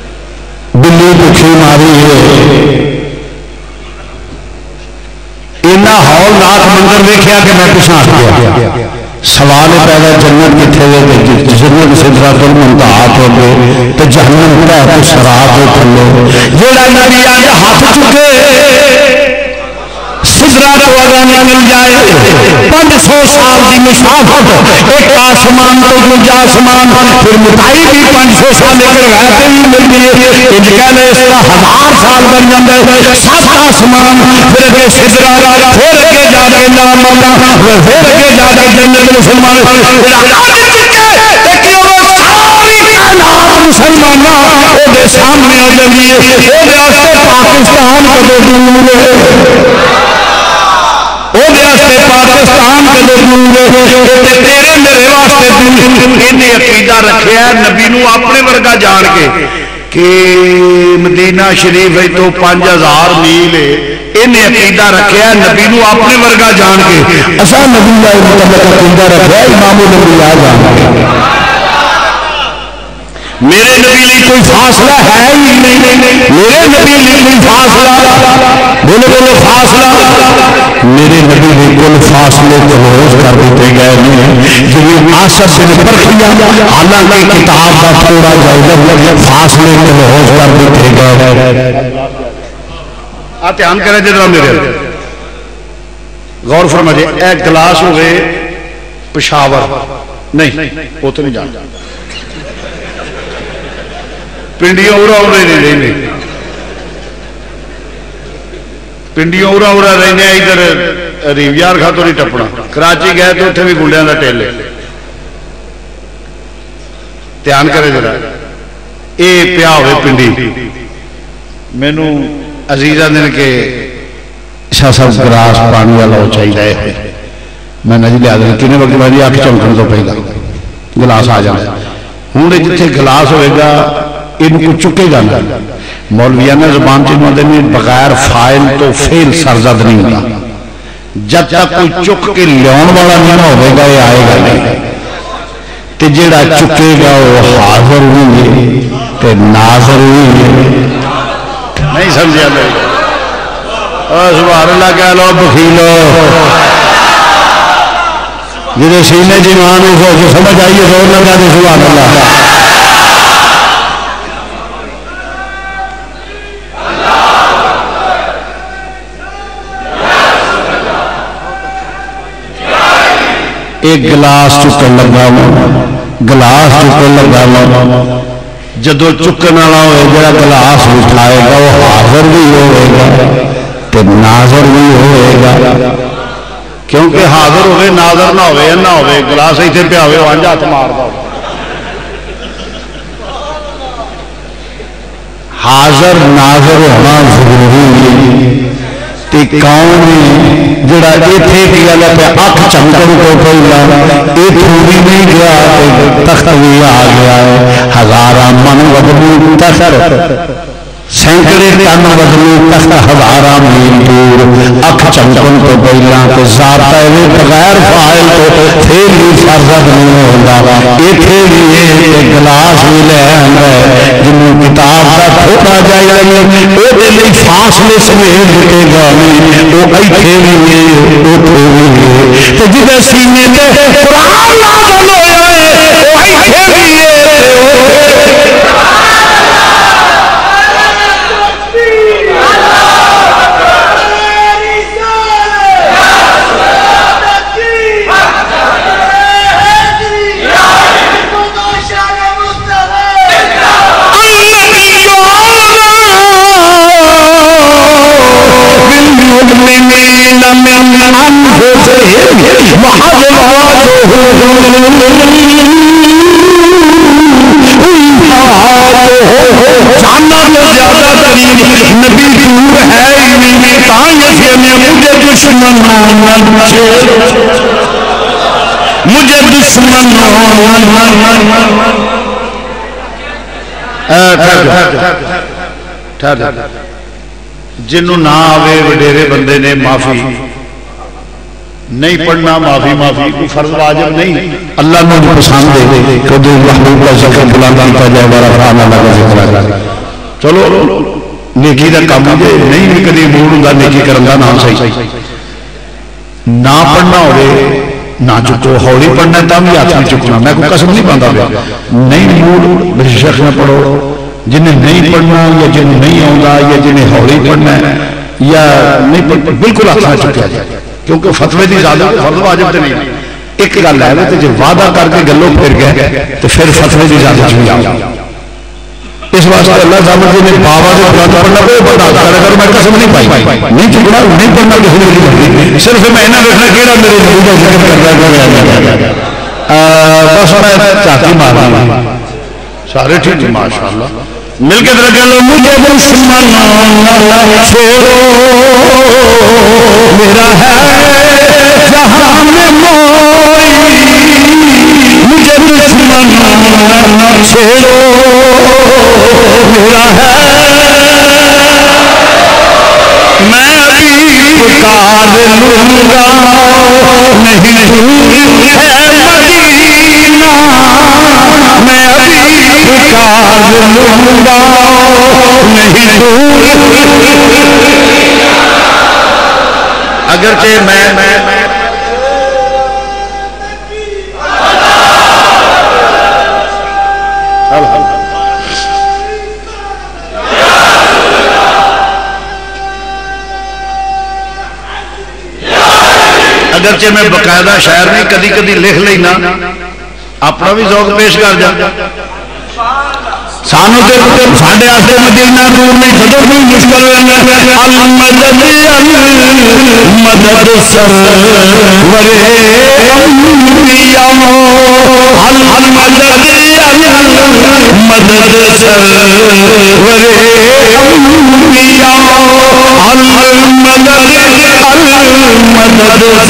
بلی بھکھی ماری ہے ایڈا ہولناک منظر دیکھا کہ میں پیچھے ہٹ گیا. سوال پیدا جنت کتنے ہوئے جنت سدرۃ المنتہا تو گئے تو جہنم کا سراب ہو تھلے جیڑا نبی آج ہاتھ چکے سدرا تو اگر مل جائے 500 سال کی مسافت ایک آسمان تو دوجا آسمان پھر مٹائی بھی 500 سال لیکن رہتے بھی مل گئی ان کہنے اس کا 1000 سال بن جاندے 7 آسمان پھر اگے سدرا پھر اگے جا کے نام اللہ پھر اگے جا کے جنت مسلمان پھر آج چکے ایک ساری کائنات مسلمانوں وہ سامنے آ جاندی ہے وہ واسطے پاکستان کدو دور ہے پاکستان تیرے میرے واسطے انہیں عقیدہ رکھا ہے نبی نو اپنے ورگا جان کے کہ مدینہ شریف تو 5000 میل انہیں عقیدہ رکھا ہے نبی نو اپنے ورگا جان کے اصل نبی مطلب عقیدہ رکھا امام الانبیاء جان کے میرے نبی لیے کوئی فاصلہ ہے ہی نہیں میرے نبی لیے کوئی فاصلہ بولو بولو فاصلہ میرے نبی نے کل فاصلے کلوز کر دیتے گئے ہیں جنہیں آسف سے پرکھیا حالانکہ کتاب کا تھوڑا جائے فاصلے کلوز کر دیتے گئے. دھیان کریں جنرا میرے غور فرمائیے ایک گلاس ہوئے پشاور نہیں وہ تو نہیں جان پنڈیاں اورا اورا نہیں رہنے پنڈیاں اورا اورا رہنے ادھر ریویار کھا تو نہیں ٹپنا کراچی گئے تو اتنے بھی گنڈیاں کا ٹیلے دھیان کرے ذرا یہ پیا ہوئے پنڈی مینو عزیزہ دن کے شاہ صاحب گلاس پانی والا وہ چاہیے میں نہ جی لیا دیں کنے وقت میں اکھ چمکن تو پہلا گلاس آ جانا ہوں جتنے گلاس ہوئے گا ان کو چکے گا مولویانہ زبان سے مدنی بغیر فائل تو فیل سرزد نہیں ہوگا جب تک کوئی چک کے لیون والا نہیں ہوئے گا یہ آئے گا نہیں تے جیڑا چکے گا وہ حاضر ہوئی تے ناظر ہوئی نہیں سمجھا لے سبحان اللہ کہہ لو بخیلو جنہیں سینے جیمان ہو سمجھ آئیے زور لگا دے سبحان اللہ ایک گلاس چکن لگا گلاس چکن لگا جدو چکن والا ہوئے جا گلاس اٹھائے گا وہ حاضر بھی ہوئے گا تے ناظر بھی ہوئے گا کیونکہ حاضر ہوئے ناظر نہ ہوئے نہ ہوئے گلاس ایتھے پہ ہوئے وانجا ہاتھ مار دا حاضر ناظر ہونا ضروری تے کون جڑا ایتھے کی گل پہ اکھ چمکن کو پہلا اے تھوڑی نہیں گیا تخت بھی آ گیا ہے ہزاراں من وزنی تخت سینکڑے ٹن وزنی تخت ہزاراں میل دور اکھ چمکن کو پہلا تے ذات ہے بغیر فاعل تو پھر بھی فرض نہیں ہوندا ایتھے بھی ایک گلاس بھی لے آندا ہے جنوں کتاب دا تھوڑا جائے او دے لئی فاصلے سمیت دتے گا وہ ایتھے بھی اوتھے بھی تے جدے سینے تے قرآن نازل ہویا ہے وہ ایتھے بھی مجھے دشمن جنہوں نہ آوے وڈیرے بندے نے معافی نہیں پڑھنا معافی معافی کوئی فرض واجب نہیں اللہ نے پسند ہے کدی محبوب کا ذکر بلند کیتا جائے بارا فرمان اللہ کا ذکر ہے چلو نیکی دا کام دے نہیں بھی کدی موڑ ہوندا نیکی کرن دا نام صحیح نہ پڑھنا ہوئے نہ چکو، ہولی پڑھنا تب بھی ہاتھ نہیں چکنا. میں کوئی قسم نہیں پاتا پیا. نہیں موڈ میرے شیخ نے پڑھو، جنہیں نہیں پڑھنا یا جنہیں نہیں آتا یا جنہیں ہولی پڑھنا ہے یا نہیں پڑھنا بالکل ہاتھ نہ چکیا جائے، کیونکہ فتوے کی زیادہ فرض واجب نہیں. ایک گل ہے تو جب وعدہ کر کے گلوں پھر گئے تو پھر فتوے کی زیادہ بھی آ. اس واسطے اللہ صاحب جی نے بابا سے قرآن پڑھنا کوئی بتا کر اگر میں قسم نہیں پائی نہیں چکنا نہیں پڑھنا کسی نے نہیں پڑھنی، صرف میں نہ دیکھنا کہڑا میرے نبی کا ذکر کر رہا ہے. بس میں چاہتی مارا سارے ٹھیک ماشاء اللہ مل کے درجہ لو. مجھے دشمن چھوڑو میرا ہے جہاں میں موئی، مجھے دشمن چھوڑو میرا ہے میں ابھی پکار لوں گا نہیں دور ہے مدینہ، میں ابھی پکار لوں گا نہیں دور. اگرچہ میں اگرچہ میں باقاعدہ شاعر نہیں کدی کدی لکھ لینا اپنا بھی ذوق پیش کر جا. سانو ساڈے واسطے مدینہ دور نہیں جدو بھی مشکل مدد سرور انبیاء مدد سرور انبیاء مدد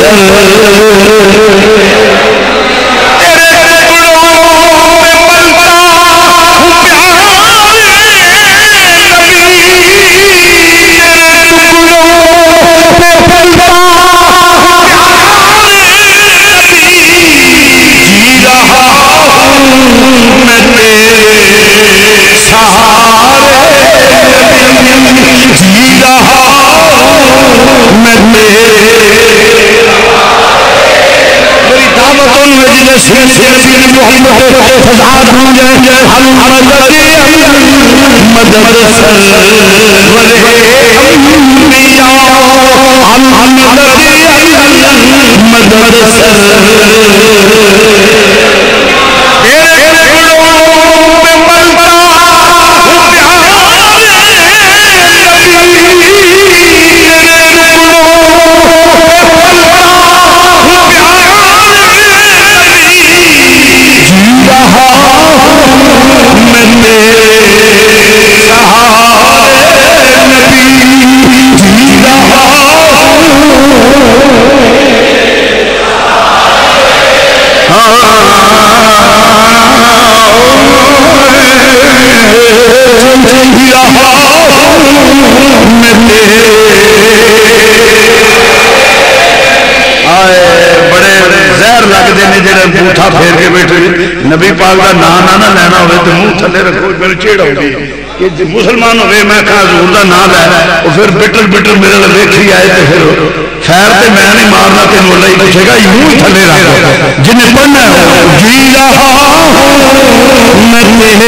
پھیر کے بیٹھے نبی پاک کا نام نہ لینا ہوئے تو منہ تھلے رکھو میرے چیڑ ہوگی کہ مسلمان ہوئے میں کہا حضور دا نام لے اور پھر بٹر بٹر میرے ویکھی آئے تو پھر خیر تے میں نہیں مارنا تے مولا ہی پوچھے گا یوں ہی تھلے رکھو جنہیں پڑھنا ہے جی رہا میں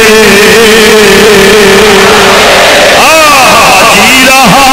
جی رہا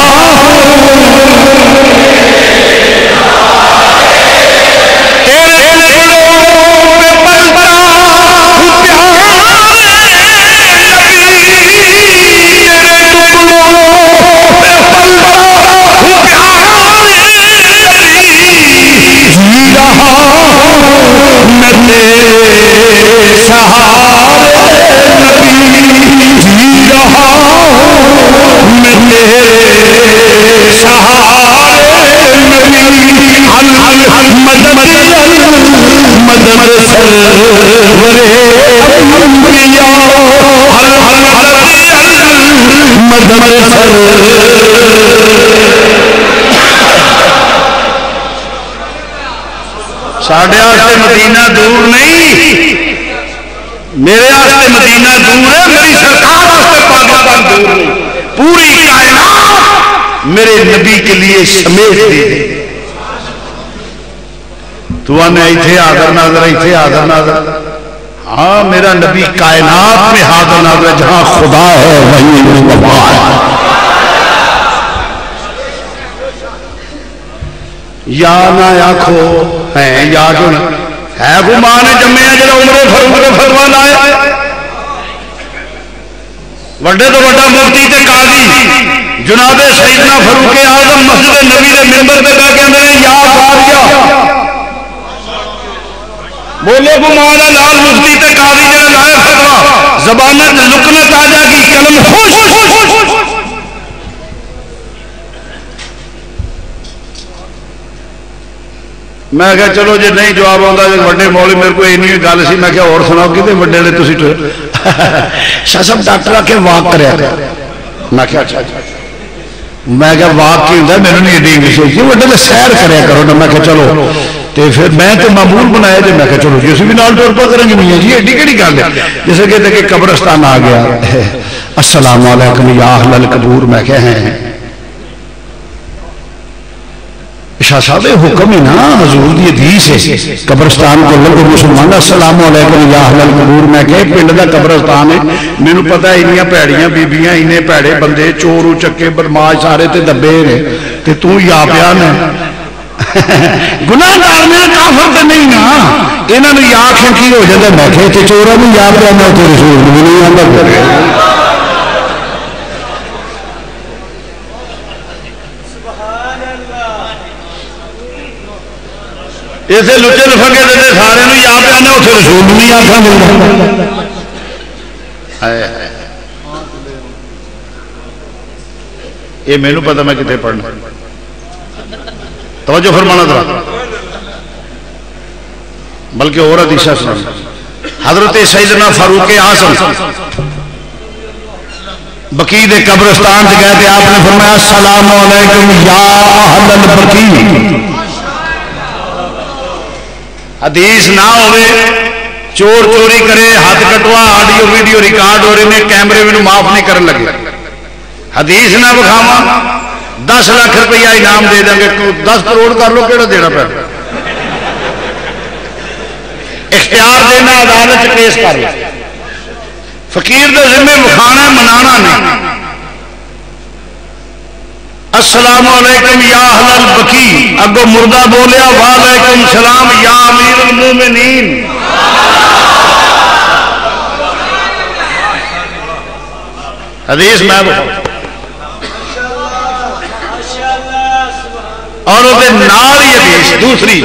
ساڈے واسطے مدینہ دور نہیں، میرے واسطے مدینہ دور ہے، میری سرکار واسطے پاکستان دور نہیں. پوری کائنات میرے نبی کے لیے سمیٹ دی. تو آنے ایتھے حاضر ناظر، ایتھے حاضر ناظر. ہاں میرا نبی کائنات میں حاضر ناظر ہے، جہاں خدا ہے وہیں مصطفیٰ ہے. یا نہ آکھو ہے یا جو ہے وہ ماں نے جمے ہیں جڑا عمر فاروق نے فتوا لایا. وڈے تو وڈا مفتی تے قاضی جناب سیدنا فاروق اعظم مسجد نبی دے منبر تے بیٹھ کے کہندے نے یا قاضیہ بولے کو مولا لال مفتی تے قاضی جڑا لایا فتوا زبانت لکنت آ جا کی قلم خوش. میں کہا چلو جی نہیں جواب آتا جی وڈے مولوی میرے کو اینی گل سی. میں کہا اور سناؤ کتنے وڈے نے تسی شاہ صاحب ڈاکٹر آ کے واک کریا. میں کہا اچھا میں کہا واک کی ہوتا ہے میرے نہیں ایڈی انگلش ہوتی وڈے نے سیر کریا کرو نا. میں کہا چلو تو پھر میں تو معمول بنایا جی. میں کہا چلو جی اسی بھی نال ٹور پا کریں گے میاں جی ایڈی کہڑی گل ہے. جیسے کہتے کہ قبرستان آ گیا السلام علیکم یا اہل القبور. میں کہا ہیں شاہ صاحب حکم ہے نا حضور دی حدیث ہے قبرستان کو لوگوں مسلمان السلام علیکم یا اہل القبور. میں کہ پنڈ دا قبرستان ہے مینوں پتہ انیاں پیڑیاں بیبییاں انے پیڑے بندے چور چکے بدماش سارے تے دبے نے تے تو یا پیا نے گناہگار نے کافر تے نہیں نا انہاں نوں یا آکھیں کی ہو جاندا. میں کہ تے چوراں نوں یا پیا میں تے رسول نوں نہیں آندا. اسے لچے لفنگے دے سارے نوں یا پہ آنے اتنے رسول نہیں آکھاں گے. یہ مینوں پتہ میں کتے پڑھنا. توجہ فرمانا ذرا بلکہ اور حدیث سنا. حضرت سیدنا فاروق اعظم بقیع دے قبرستان سے گئے تھے. آپ نے فرمایا السلام علیکم یا اہل البقیع. حدیث نہ ہوئے چور چوری کرے ہاتھ کٹوا آڈیو ویڈیو ریکارڈ ہو رہے ہیں کیمرے میں معاف نہیں کرن لگے. حدیث نہ بکھاوا 10 لاکھ روپیہ انعام دے دیں گے 10 کروڑ کر لو کہڑا دینا پہ اختیار دینا عدالت کیس کر لو. فقیر دے ذمہ مکھانا منانا نہیں. السلام علیکم یا اہل البقیع اگو مردہ بولیا وعلیکم السلام یا امیر المومنین. حدیث میں اور نال ہی حدیث دوسری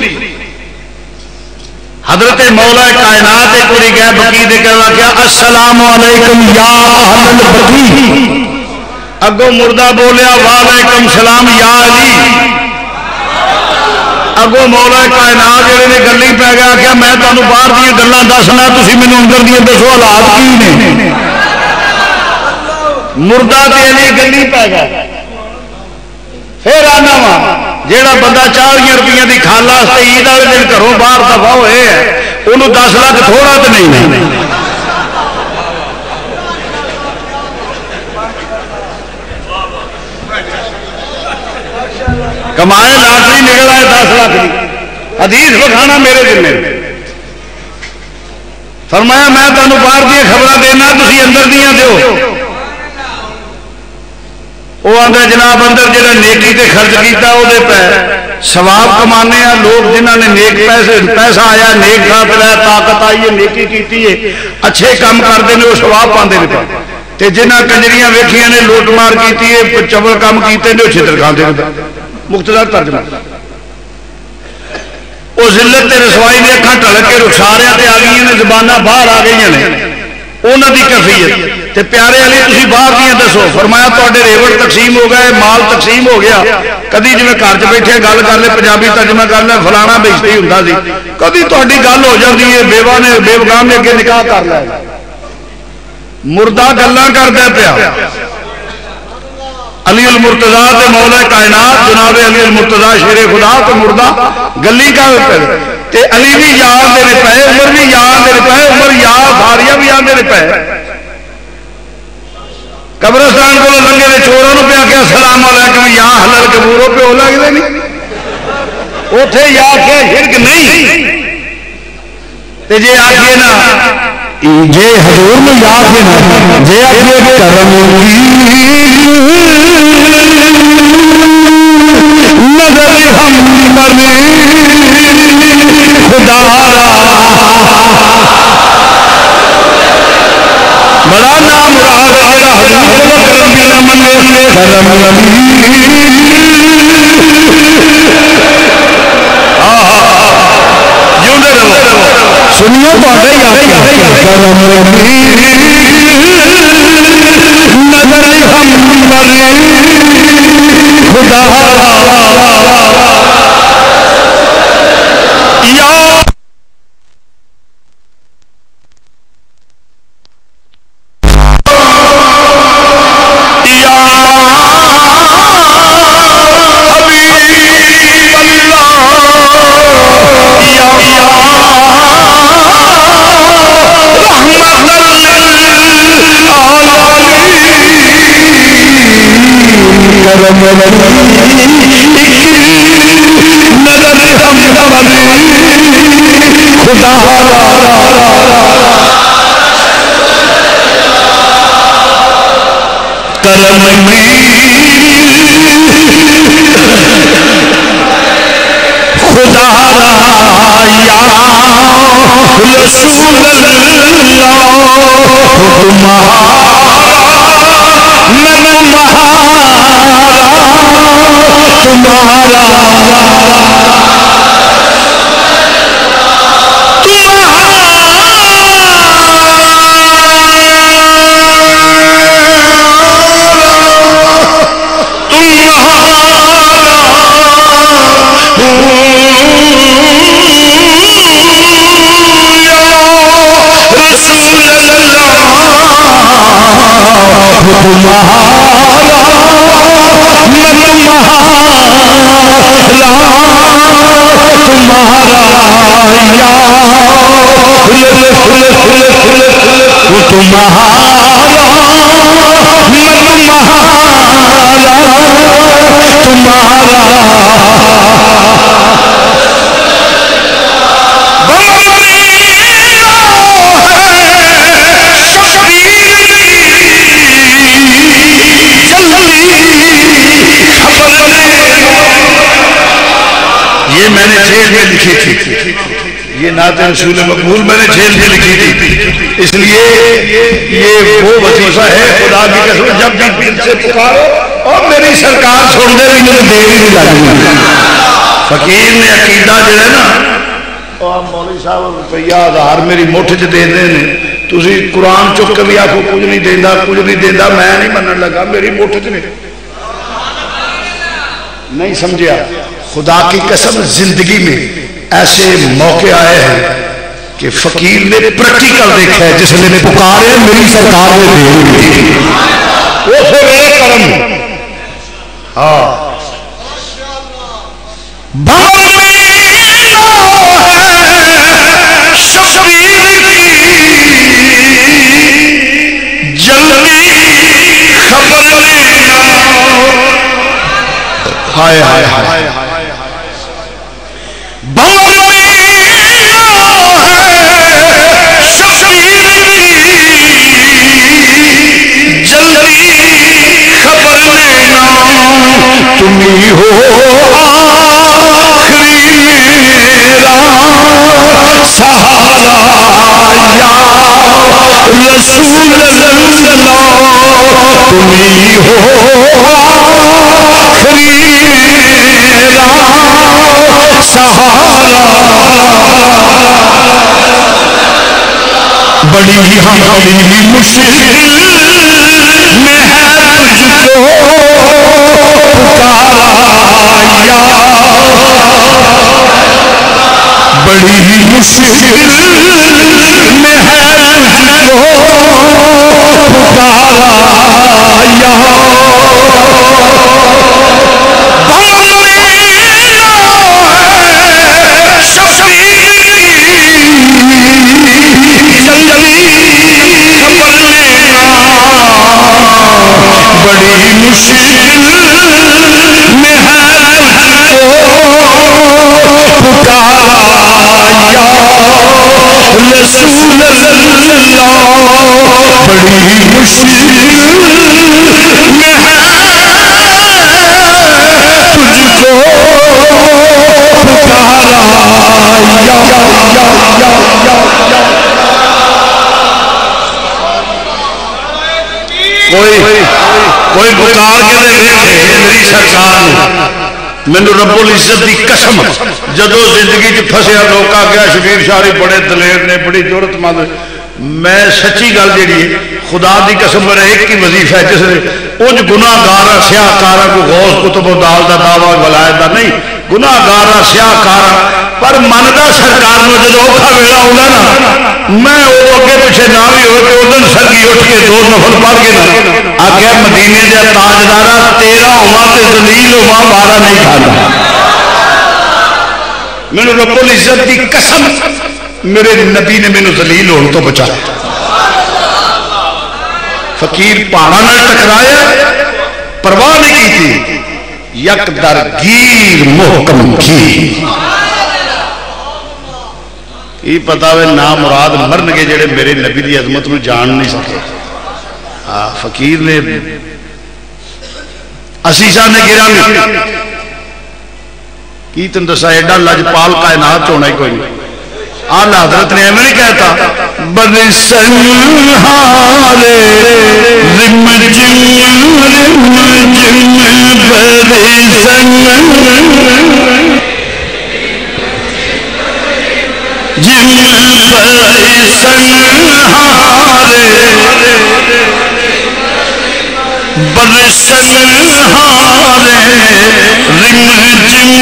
حضرت مولا کائنات کوئی گئے بقیع دے کہا کیا السلام علیکم یا اہل البقیع اگو مردہ بولیا وعلیکم السلام یا علی. اگو مولا کائنات جڑے نے گلی پہ گیا کہ میں تمہیں باہر دیا گلاں دسنا تسی مینوں اندر دیا دسو حالات کی نے. مردہ تے علی گلی پہ گیا. پھر آنا وا جیڑا بندہ 40 روپیے کی کھال واسطے عید والے دن گھروں باہر دفاع ہوئے ہے انہوں 10 لاکھ تھوڑا تو نہیں. کمائے لاٹری نکل آئے 10 لاکھ کی. حدیث بکھانا میرے ذمہ. فرمایا میں تمہیں باہر دیا خبر دینا تھی اندر دیا دو. وہ آتا جناب اندر جہاں نیکی تے خرچ کیتا وہ پہ ثواب کمانے ہیں لوگ جنہوں نے نیک پیسہ آیا نیک کھا پلایا طاقت آئی ہے نیکی کیتی ہے اچھے کام کرتے ہیں وہ ثواب پاندے نے تے جنہ کنجریاں ویکھیاں نے لوٹ مار کیتی ہے چبل کام کیتے ہیں وہ چھتر کھاندے نے. مختصر ترجمہ وہ ذلت تے رسوائی نے اکھاں ٹھلک کے رخساریاں تے آ گئی نے زباناں باہر آ گئی نے انہاں دی کیفیت تے پیارے علی تسی باہر دیاں دسو. فرمایا تواڈے ریوڑ تقسیم ہو گئے مال تقسیم ہو گیا. کدی جویں گھر چ بیٹھے گل کر لے پنجابی ترجمہ کر لے فلانا بےزتی ہوندا سی کدی تہاڈی گل ہو جاندی ہے بیوہ نے بیوگام نے اگے نکاح کر لیا مردہ گلاں کردا پیا. علی المرتضیٰ تے مولا کائنات جناب علی المرتضیٰ شیر خدا تے مردہ گلی کا تے علی بھی یاد دے پے عمر بھی یاد دے پے عمر یاد ساریاں بھی یاد دے پے. قبرستان کو لنگے نے چوروں پہ آ کے السلام علیکم یا اہل القبور پہ لگتے نہیں اوتھے یا کہ شرک نہیں تے جے آکھے نا جے حضور میں یا کہ نا جے آکھے کرم نظر ہم بنے خدا بڑا نام رہا کرم بھی نہ منے سنیو باتیں کرم نظر ہم بنے خدا یا میں نے جیل میں لکھی تھی، یہ نعت رسول مقبول میں نے جیل میں لکھی تھی، اس لیے یہ وہ وظیفہ ہے خدا کی قسم جب بھی دل سے پکارو اور میری سرکار چھوڑ دے رہی مجھے دیر نہیں لگی۔ فقیر نے عقیدہ جو ہے نا اور مولوی صاحب روپیہ 1000 میری مٹھ چ دے دیں تسی قرآن چک کے بھی آخو کچھ نہیں دینا کچھ نہیں دینا، میں نہیں منن لگا میری مٹھ چ نہیں سمجھیا۔ خدا کی قسم زندگی میں ایسے موقع آئے ہیں کہ فقیر نے پریکٹیکل دیکھا ہے، جس نے پکارے میری سرکار نے دے وہ پھر میرے کرم۔ ہاں ہائے ہائے ہائے تمہیں ہو آخری میرا سہارا یا رسول اللہ، تمہیں ہو آخری میرا سہارا، بڑی ہماری مشکل میں ہے تجھ کو بڑی مشکل میں ہے تجھ کو پکارا بڑی مشکل میں ہے تجھ کو کوئی پکار کے میری سرکار مینو رب العزت کی قسم جدو زندگی پھسیا لوگ گیا شبیر شاہی بڑے دلیر نے بڑی ضرورت مند میں سچی گل جی خدا دی قسم میرا ایک ہی وظیفہ ہے جس نے انج گناہ گارا سیاہ کارا کو غوث کتب و دال دا دعوی ولایت دا نہیں گناہ گارا سیاہ کارا پر مندا سرکار میں جب اوکھا ویلا ہوگا نا میں وہ اگے پیچھے نہ بھی ہو کہ ادھر سرگی اٹھ کے 2 نفل پڑھ کے نا آگے مدینے دے تاجدارا تیرا ہوا تے ذلیل ہوا بارہ نہیں کھانا میرے رب العزت کی قسم میرے نبی نے مینو ذلیل ہونے تو بچایا فقیر پہاڑا نہ ٹکرایا پرواہ نہیں کی تھی یک در گیر محکم کی یہ پتا ہے نام مراد مرن کے جڑے میرے نبی دی عظمت نو جان نہیں سکے فقیر نے عزیزہ نے گرا نہیں کی تم دسا ایڈا لجپال کائنات ہونا ہی کوئی نہیں آلہ حضرت نے ایمیں نہیں کہتا برسن حالے رم جم برسن جم برسن حالے برسن حالے رم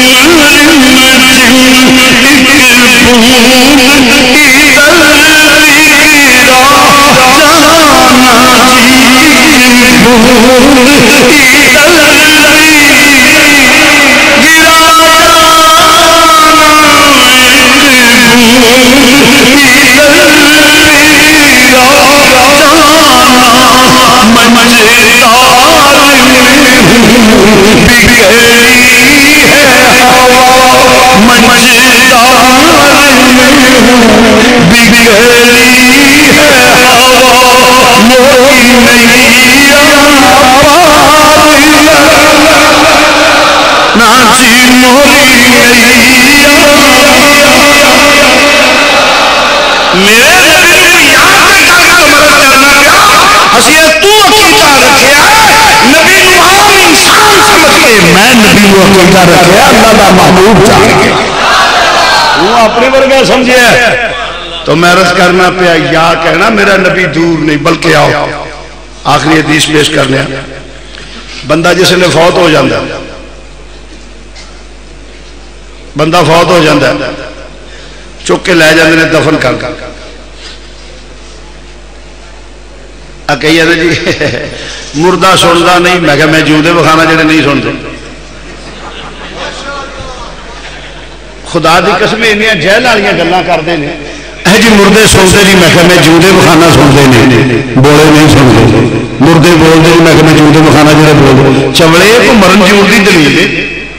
اپنے ورگا سمجھے تو میں عرض کرنا پیا یا کہنا میرا نبی دور نہیں بلکہ آؤ آخری حدیث پیش کرنے بندہ جس نے فوت ہو جاتا بندہ فوت ہو جاتا چک کے لے جاتے ہیں دفن کر کہی ہے جی مردہ سنتا نہیں میں کہ میں جیوندے بخانا جڑے نہیں سنتے خدا دی قسم انیاں جہل والیاں گلاں کرتے ہیں اے جی مردے سنتے نہیں میں کہ میں جیوندے بخانا سنتے نہیں بولے نہیں سنتے مردے بولتے نہیں میں کہ میں جیوندے بخانا جڑے بولتے چمڑے کو مرن جیون دی دلیل ہے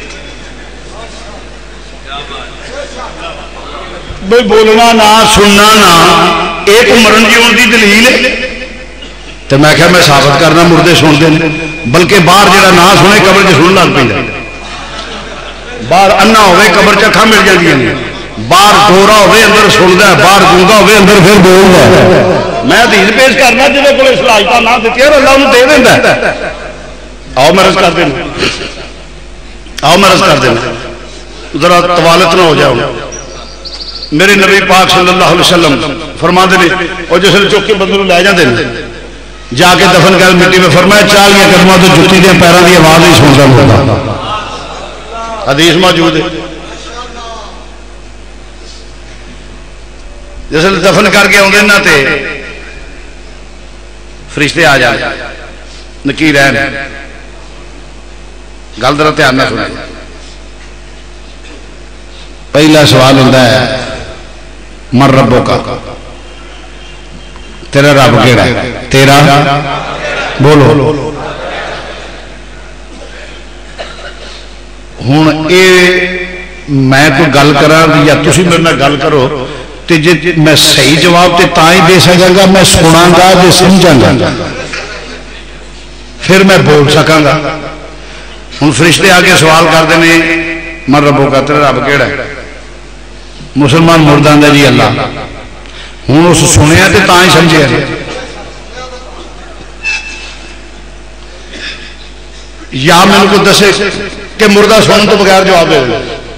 بھئی بولنا نہ سننا نہ ایک مرن جیون دی دلیل ہے تو میں کہا میں ثابت کرنا مردے سنتے ہیں بلکہ باہر جڑا نہ سنے قبر چ سن لگ پہ باہر انا ہوئے قبر چ اکھاں مل جاندیاں نے باہر گورا ہوئے اندر سندا ہے باہر گونگا ہوئے اندر پھر بولدا ہے میں حدیث پیش کرنا جے کول صلاحیت نہ دتی ہے اللہ انہوں دے دیندا ہے آؤ میں عرض کر دینا آؤ میں عرض کر دینا ذرا طوالت نہ ہو جاؤ میرے نبی پاک صلی اللہ علیہ وسلم فرماتے ہیں اور جس نے چوک کے بندے لے جاتے ہیں جا کے دفن کر مٹی میں فرمایا 40 قدموں تو جتی دے پیروں کی آواز نہیں سنتا ہوتا حدیث موجود ہے جس نے دفن کر کے آدھے نہ تے فرشتے آ جائیں نکیر رہن گل ذرا دھیان نہ سنیں پہلا سوال ہوتا ہے من ربوں کا تیرا رب کیڑا ہے تیرا بولو ہوں یہ میں کوئی گل کرا یا تسی میرے نال گل کرو تے جے میں صحیح جواب تے تاں ہی دے سکاں گا میں سناں گا تے سمجھاں گا پھر میں بول سکاں گا ہوں فرشتے آ کے سوال کرتے ہیں من ربوں کا تیرا رب کیڑا ہے مسلمان مردان دے جی اللہ ہوں اس سنیا تو تاں ہی سمجھے یا میرے کو دسے کہ مردہ سنن تو بغیر جواب دے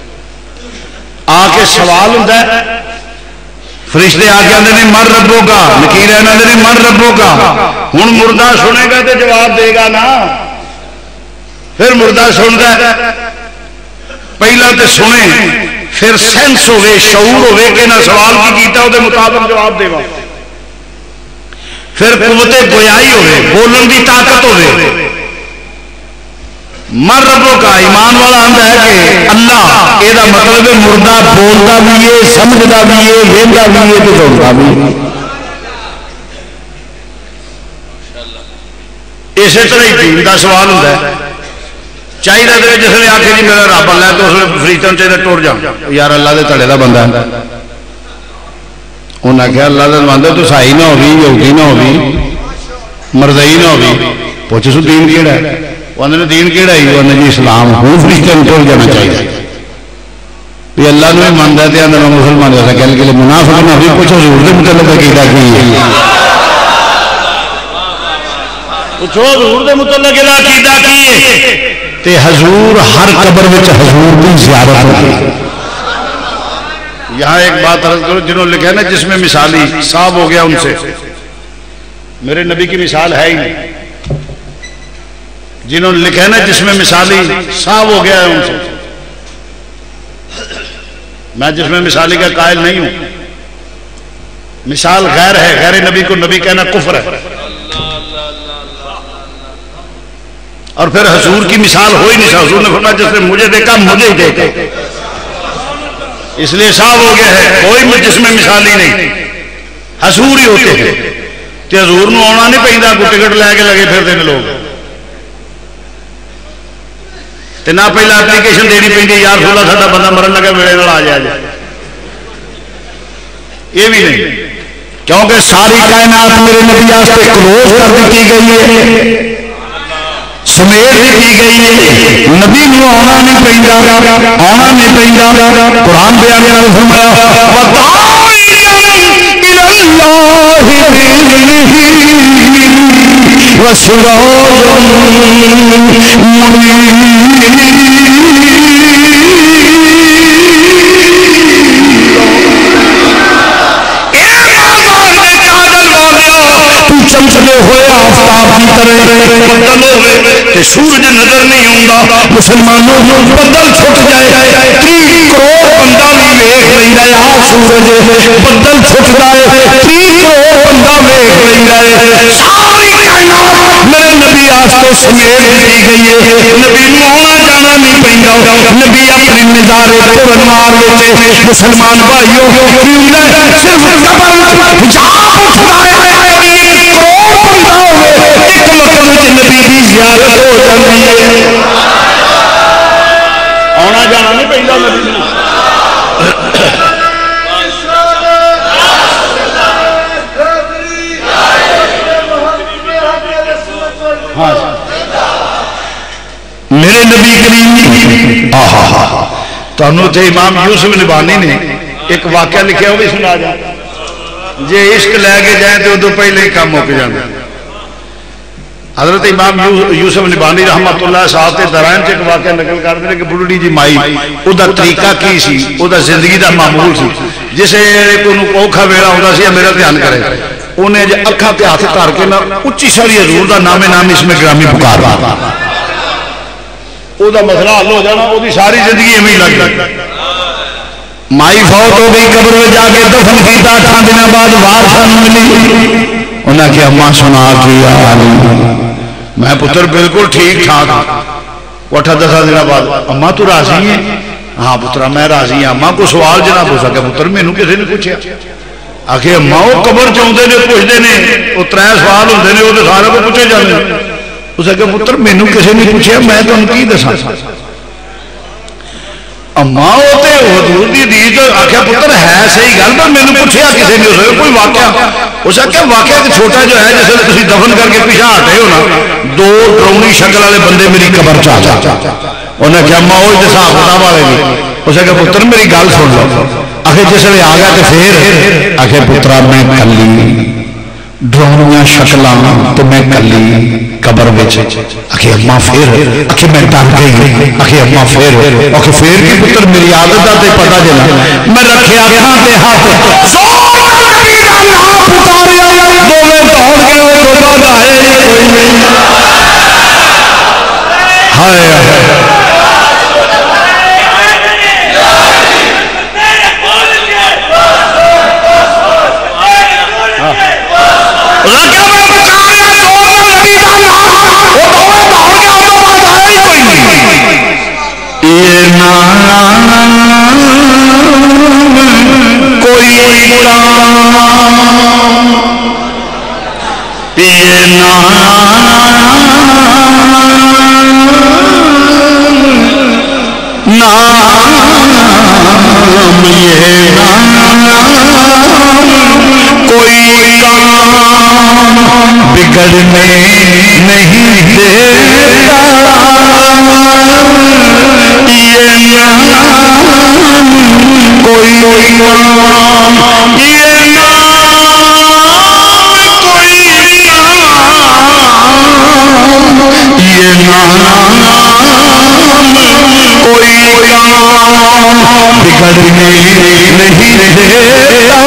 آ کے سوال ہوتا ہے فرشتے آ کے آتے ہیں من ربوں کا نکیر آتے ہیں من ربوں کا ہوں مردہ سنے گا تو جواب دے گا نا پھر مردہ سنتا ہے پہلا تو سنے پھر سینس ہوئے شعور ہوئے کہ نہ سوال کی کیتا وہ مطابق جواب دے گا پھر قوت گویائی ہوئے بولن کی طاقت ہوئے من ربوں کا ایمان والا آتا ہے کہ اللہ یہ مطلب ہے مردہ بولتا بھی ہے سمجھتا بھی ہے ویندہ بھی ہے تو سنتا بھی اسی طرح ہی دین کا سوال ہوتا ہے چاہیے جس نے آخر جی میرا رب اللہ تو اس فرشتوں چاہیے ٹوٹ جا یار اللہ کے تڑے کا بندہ انہیں آخیا اللہ کا بندہ تو سائی نہ ہوگی یہودی نہ ہوگی مرزئی نہ ہوگی پوچھ سو دین کیڑا ہے وہ آدھے دین کیڑا ہی وہ جی اسلام ہوں فرشتے ٹوٹ جانا چاہیے بھی اللہ نے مانتا ہے تو مسلمان جیسا کہنے کے لیے منافق نہ ہوئی پوچھو حضور کے متعلق عقیدہ کی ہے پوچھو حضور کے متعلق عقیدہ کی ہے تے حضور ہر قبر میں حضور کی زیارت ہوتی ہے یہاں ایک بات عرض کرو جنہوں نے لکھا ہے نا جس میں مثالی صاحب ہو گیا ان سے میرے نبی کی مثال ہے ہی نہیں جنہوں نے لکھا ہے نا جس میں مثالی صاحب ہو گیا ہے ان سے میں جس میں مثالی کا قائل نہیں ہوں مثال غیر ہے غیر نبی کو نبی کہنا کفر ہے اور پھر حضور کی مثال ہو ہی نہیں سکتا حضور نے فرمایا جس نے مجھے دیکھا مجھے ہی دیکھا اس لیے صاحب ہو گیا ہے کوئی جس میں مثال ہی نہیں حضور ہی ہوتے ہیں کہ حضور نو آنا نہیں پہنتا کو ٹکٹ لے کے لگے پھرتے ہیں لوگ نہ پہلے اپلیکیشن دینی پہ یار سولہ ساڈا بندہ مرن لگا ویڑے نال آ جائے یہ بھی نہیں کیونکہ ساری کائنات میرے نبی واسطے کلوز کر دی گئی ہے سمیٹ دی گئی ہے نبی نو آنا نہیں پہنتا آنا نہیں پہنتا قرآن بیان کر فرمایا چمکتے ہوئے آفتاب کی طرح بدل ہوئے کہ سورج نظر نہیں آتا مسلمانوں بدل چھٹ جائے 30 کروڑ بندہ بھی ویکھ لیندا ہے سورج بدل چھٹ جائے 30 کروڑ بندہ ویکھ لیندا ہے ساری کائنات میرے نبی واسطے سمیٹ دی گئی ہے نبی نو آنا جانا نہیں پیندا نبی اپنی نظارے پورن مار لیتے مسلمان بھائیو صرف قبر جہاں اٹھتا ہے نبی کی زیارت ہو جاتی ہے آنا جانا نہیں پہنتا نبی میرے نبی کریم تمہیں تو امام یوسف نبانی نے ایک واقعہ لکھا وہ بھی سنا جائے جی عشق لے کے جائیں تو ادو پہلے ہی کام مک جانا حضرت امام یوسف نبانی رحمت اللہ صاحب تے درائم سے ایک واقعہ نقل کرتے ہیں کہ بڑھڑی جی مائی او دا طریقہ کی سی او دا زندگی دا معمول سی جسے انہوں اوکھا ویڑا ہوتا سی میرا دھیان کرے انہیں جی اکھا پہ ہاتھ کر کے نا اچھی ساری حضور دا نام اس میں گرامی پکار رہا او دا مسئلہ حل ہو جانا او دی ساری زندگی ہمیں لگ جائے مائی فوت ہو گئی قبر میں جا کے دفن کیتا 8 دن بعد وارثاں ملی انہاں کہ اماں سنا کیا میں پتر بالکل ٹھیک ٹھاک 8-10 دن بعد اماں تو راضی ہے ہاں پترا میں راضی ہوں اماں کو سوال جناب ہو سکے پتر مینوں کسی نے پوچھا آخر اماں وہ قبر چاہتے ہیں پوچھتے ہیں وہ 3 سوال ہوتے ہیں وہ تو سارے کو پوچھے جانے اس آخر پتر مینوں کسی نے پوچھا میں تمہیں کی دسا اماں وہ تو حضور دی حدیث آخیا پتر ہے صحیح گل پر مینوں پوچھیا کسی نے اس کوئی واقعہ اس آخیا واقعہ ایک چھوٹا جو ہے جس تھی دفن کر کے پیچھے ہٹے ہو نا 2 ڈرونی شکل والے بندے میری قبر چ انہیں کیا اماں وہ حساب کتاب والے نہیں اس آخیا پتر میری گل سن لو آخر جس ویلے آ گیا تو پھر آخر پترا میں کلی ڈرونیاں شکلاں تو میں کلی قبر میں آخے اماں پھر آخے میں ڈر گئی آخے اماں پھر آخے پھر کی پتر میری عادت تے پتا جنا میں رکھے اکھاں تے ہاتھ زور نبی دا نام پکاریا دوویں دوڑ گئے وہ توبہ دا ہے کوئی نہیں ہائے بگڑنے نہیں دیتا یہ نام کوئی نام یہ نام کوئی نام یہ نام کوئی نام بگڑنے نہیں دیتا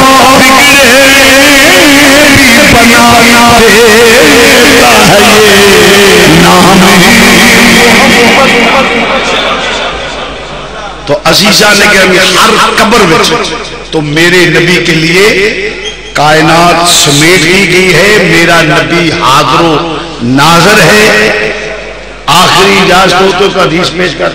تو عزیزہ نے کہا ہر قبر وچ تو میرے نبی کے لیے کائنات سمیٹ دی گئی ہے میرا نبی حاضر و ناظر ہے آخری اجازت کا حدیث پیش کر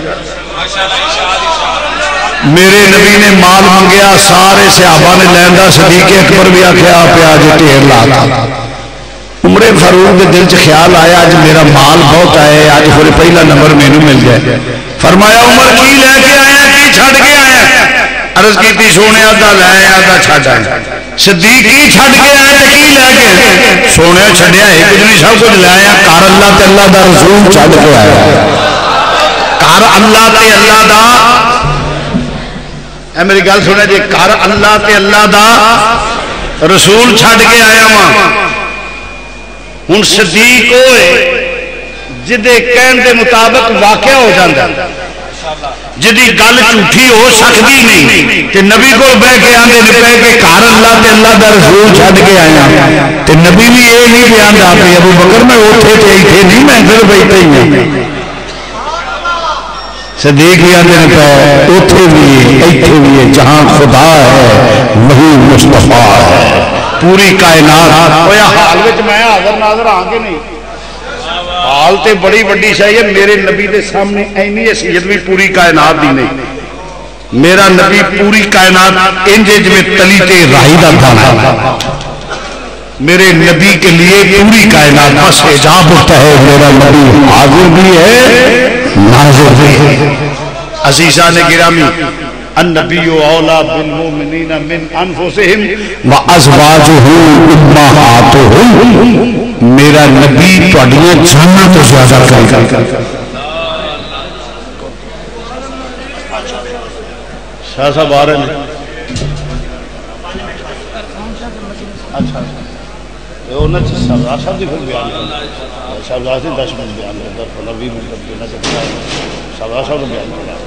میرے نبی نے مال مانگیا سارے صحابہ نے لیندہ صدیق اکبر بھی آکھیا پہ آج ٹھیر لاتا عمر فاروق کے دل چ خیال آیا آج میرا مال بہت آئے آج پھر پہلا نمبر مینوں مل جائے فرمایا عمر کی لے کے آیا کی چھڑ کے آیا عرض کی سونے آدھا لے آدھا چھڑ آیا صدیق کی چھڑ کے آیا کی لے کے سونے چھڑیا ہے کچھ نہیں سب کچھ لے آیا کار اللہ تے اللہ دا رسول چھڑ کے آیا کار اللہ تے اللہ دا اے میری گل سنے جی کار اللہ تے اللہ دا رسول چھڑ کے آیا ماں ہن صدیق ہوئے جدے کہن دے مطابق واقعہ ہو جاندہ جدی گل جھوٹھی ہو سکتی نہیں تے نبی کو بہ کے آندے نے پہ کہ کار اللہ تے اللہ دا رسول چھڑ کے آیا تے نبی بھی یہ نہیں بیان دا پہ ابو بکر میں اوٹھے تھے نہیں میں پھر بیٹھے ہی ہیں صدیق بھی آندے نے پہ اوٹھے بھی ایتھے بھی جہاں خدا ہے وہی مصطفیٰ ہے پوری کائنات ہویا حال وچ میں حاضر ناظر آن کے نہیں حال تے بڑی بڑی شاہی ہے میرے نبی دے سامنے اینی حیثیت بھی پوری کائنات دی نہیں میرا نبی پوری کائنات انجے میں تلی تے راہی دا دانا میرے نبی کے لیے پوری کائنات بس حجاب ہوتا ہے میرا نبی حاضر بھی ہے ناظر بھی ہے عزیزان گرامی النبی اولا بالمؤمنین من انفسہم وازواجہ امہاتہم میرا نبی تواڈیاں جاناں تو زیادہ کر شاہ صاحب آ رہے ہیں اچھا انہوں نے شہزاد صاحب دی پھر بیان کرنا شہزاد سے 10 منٹ بیان کرتا 15-20 منٹ دینا چاہتا ہے شہزاد صاحب نے بیان کرنا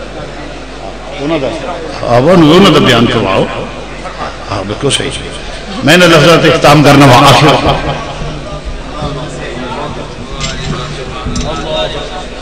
انہوں نے بیان کرواؤ ہاں بالکل صحیح میں نے لفظات اختتام کرنا آخر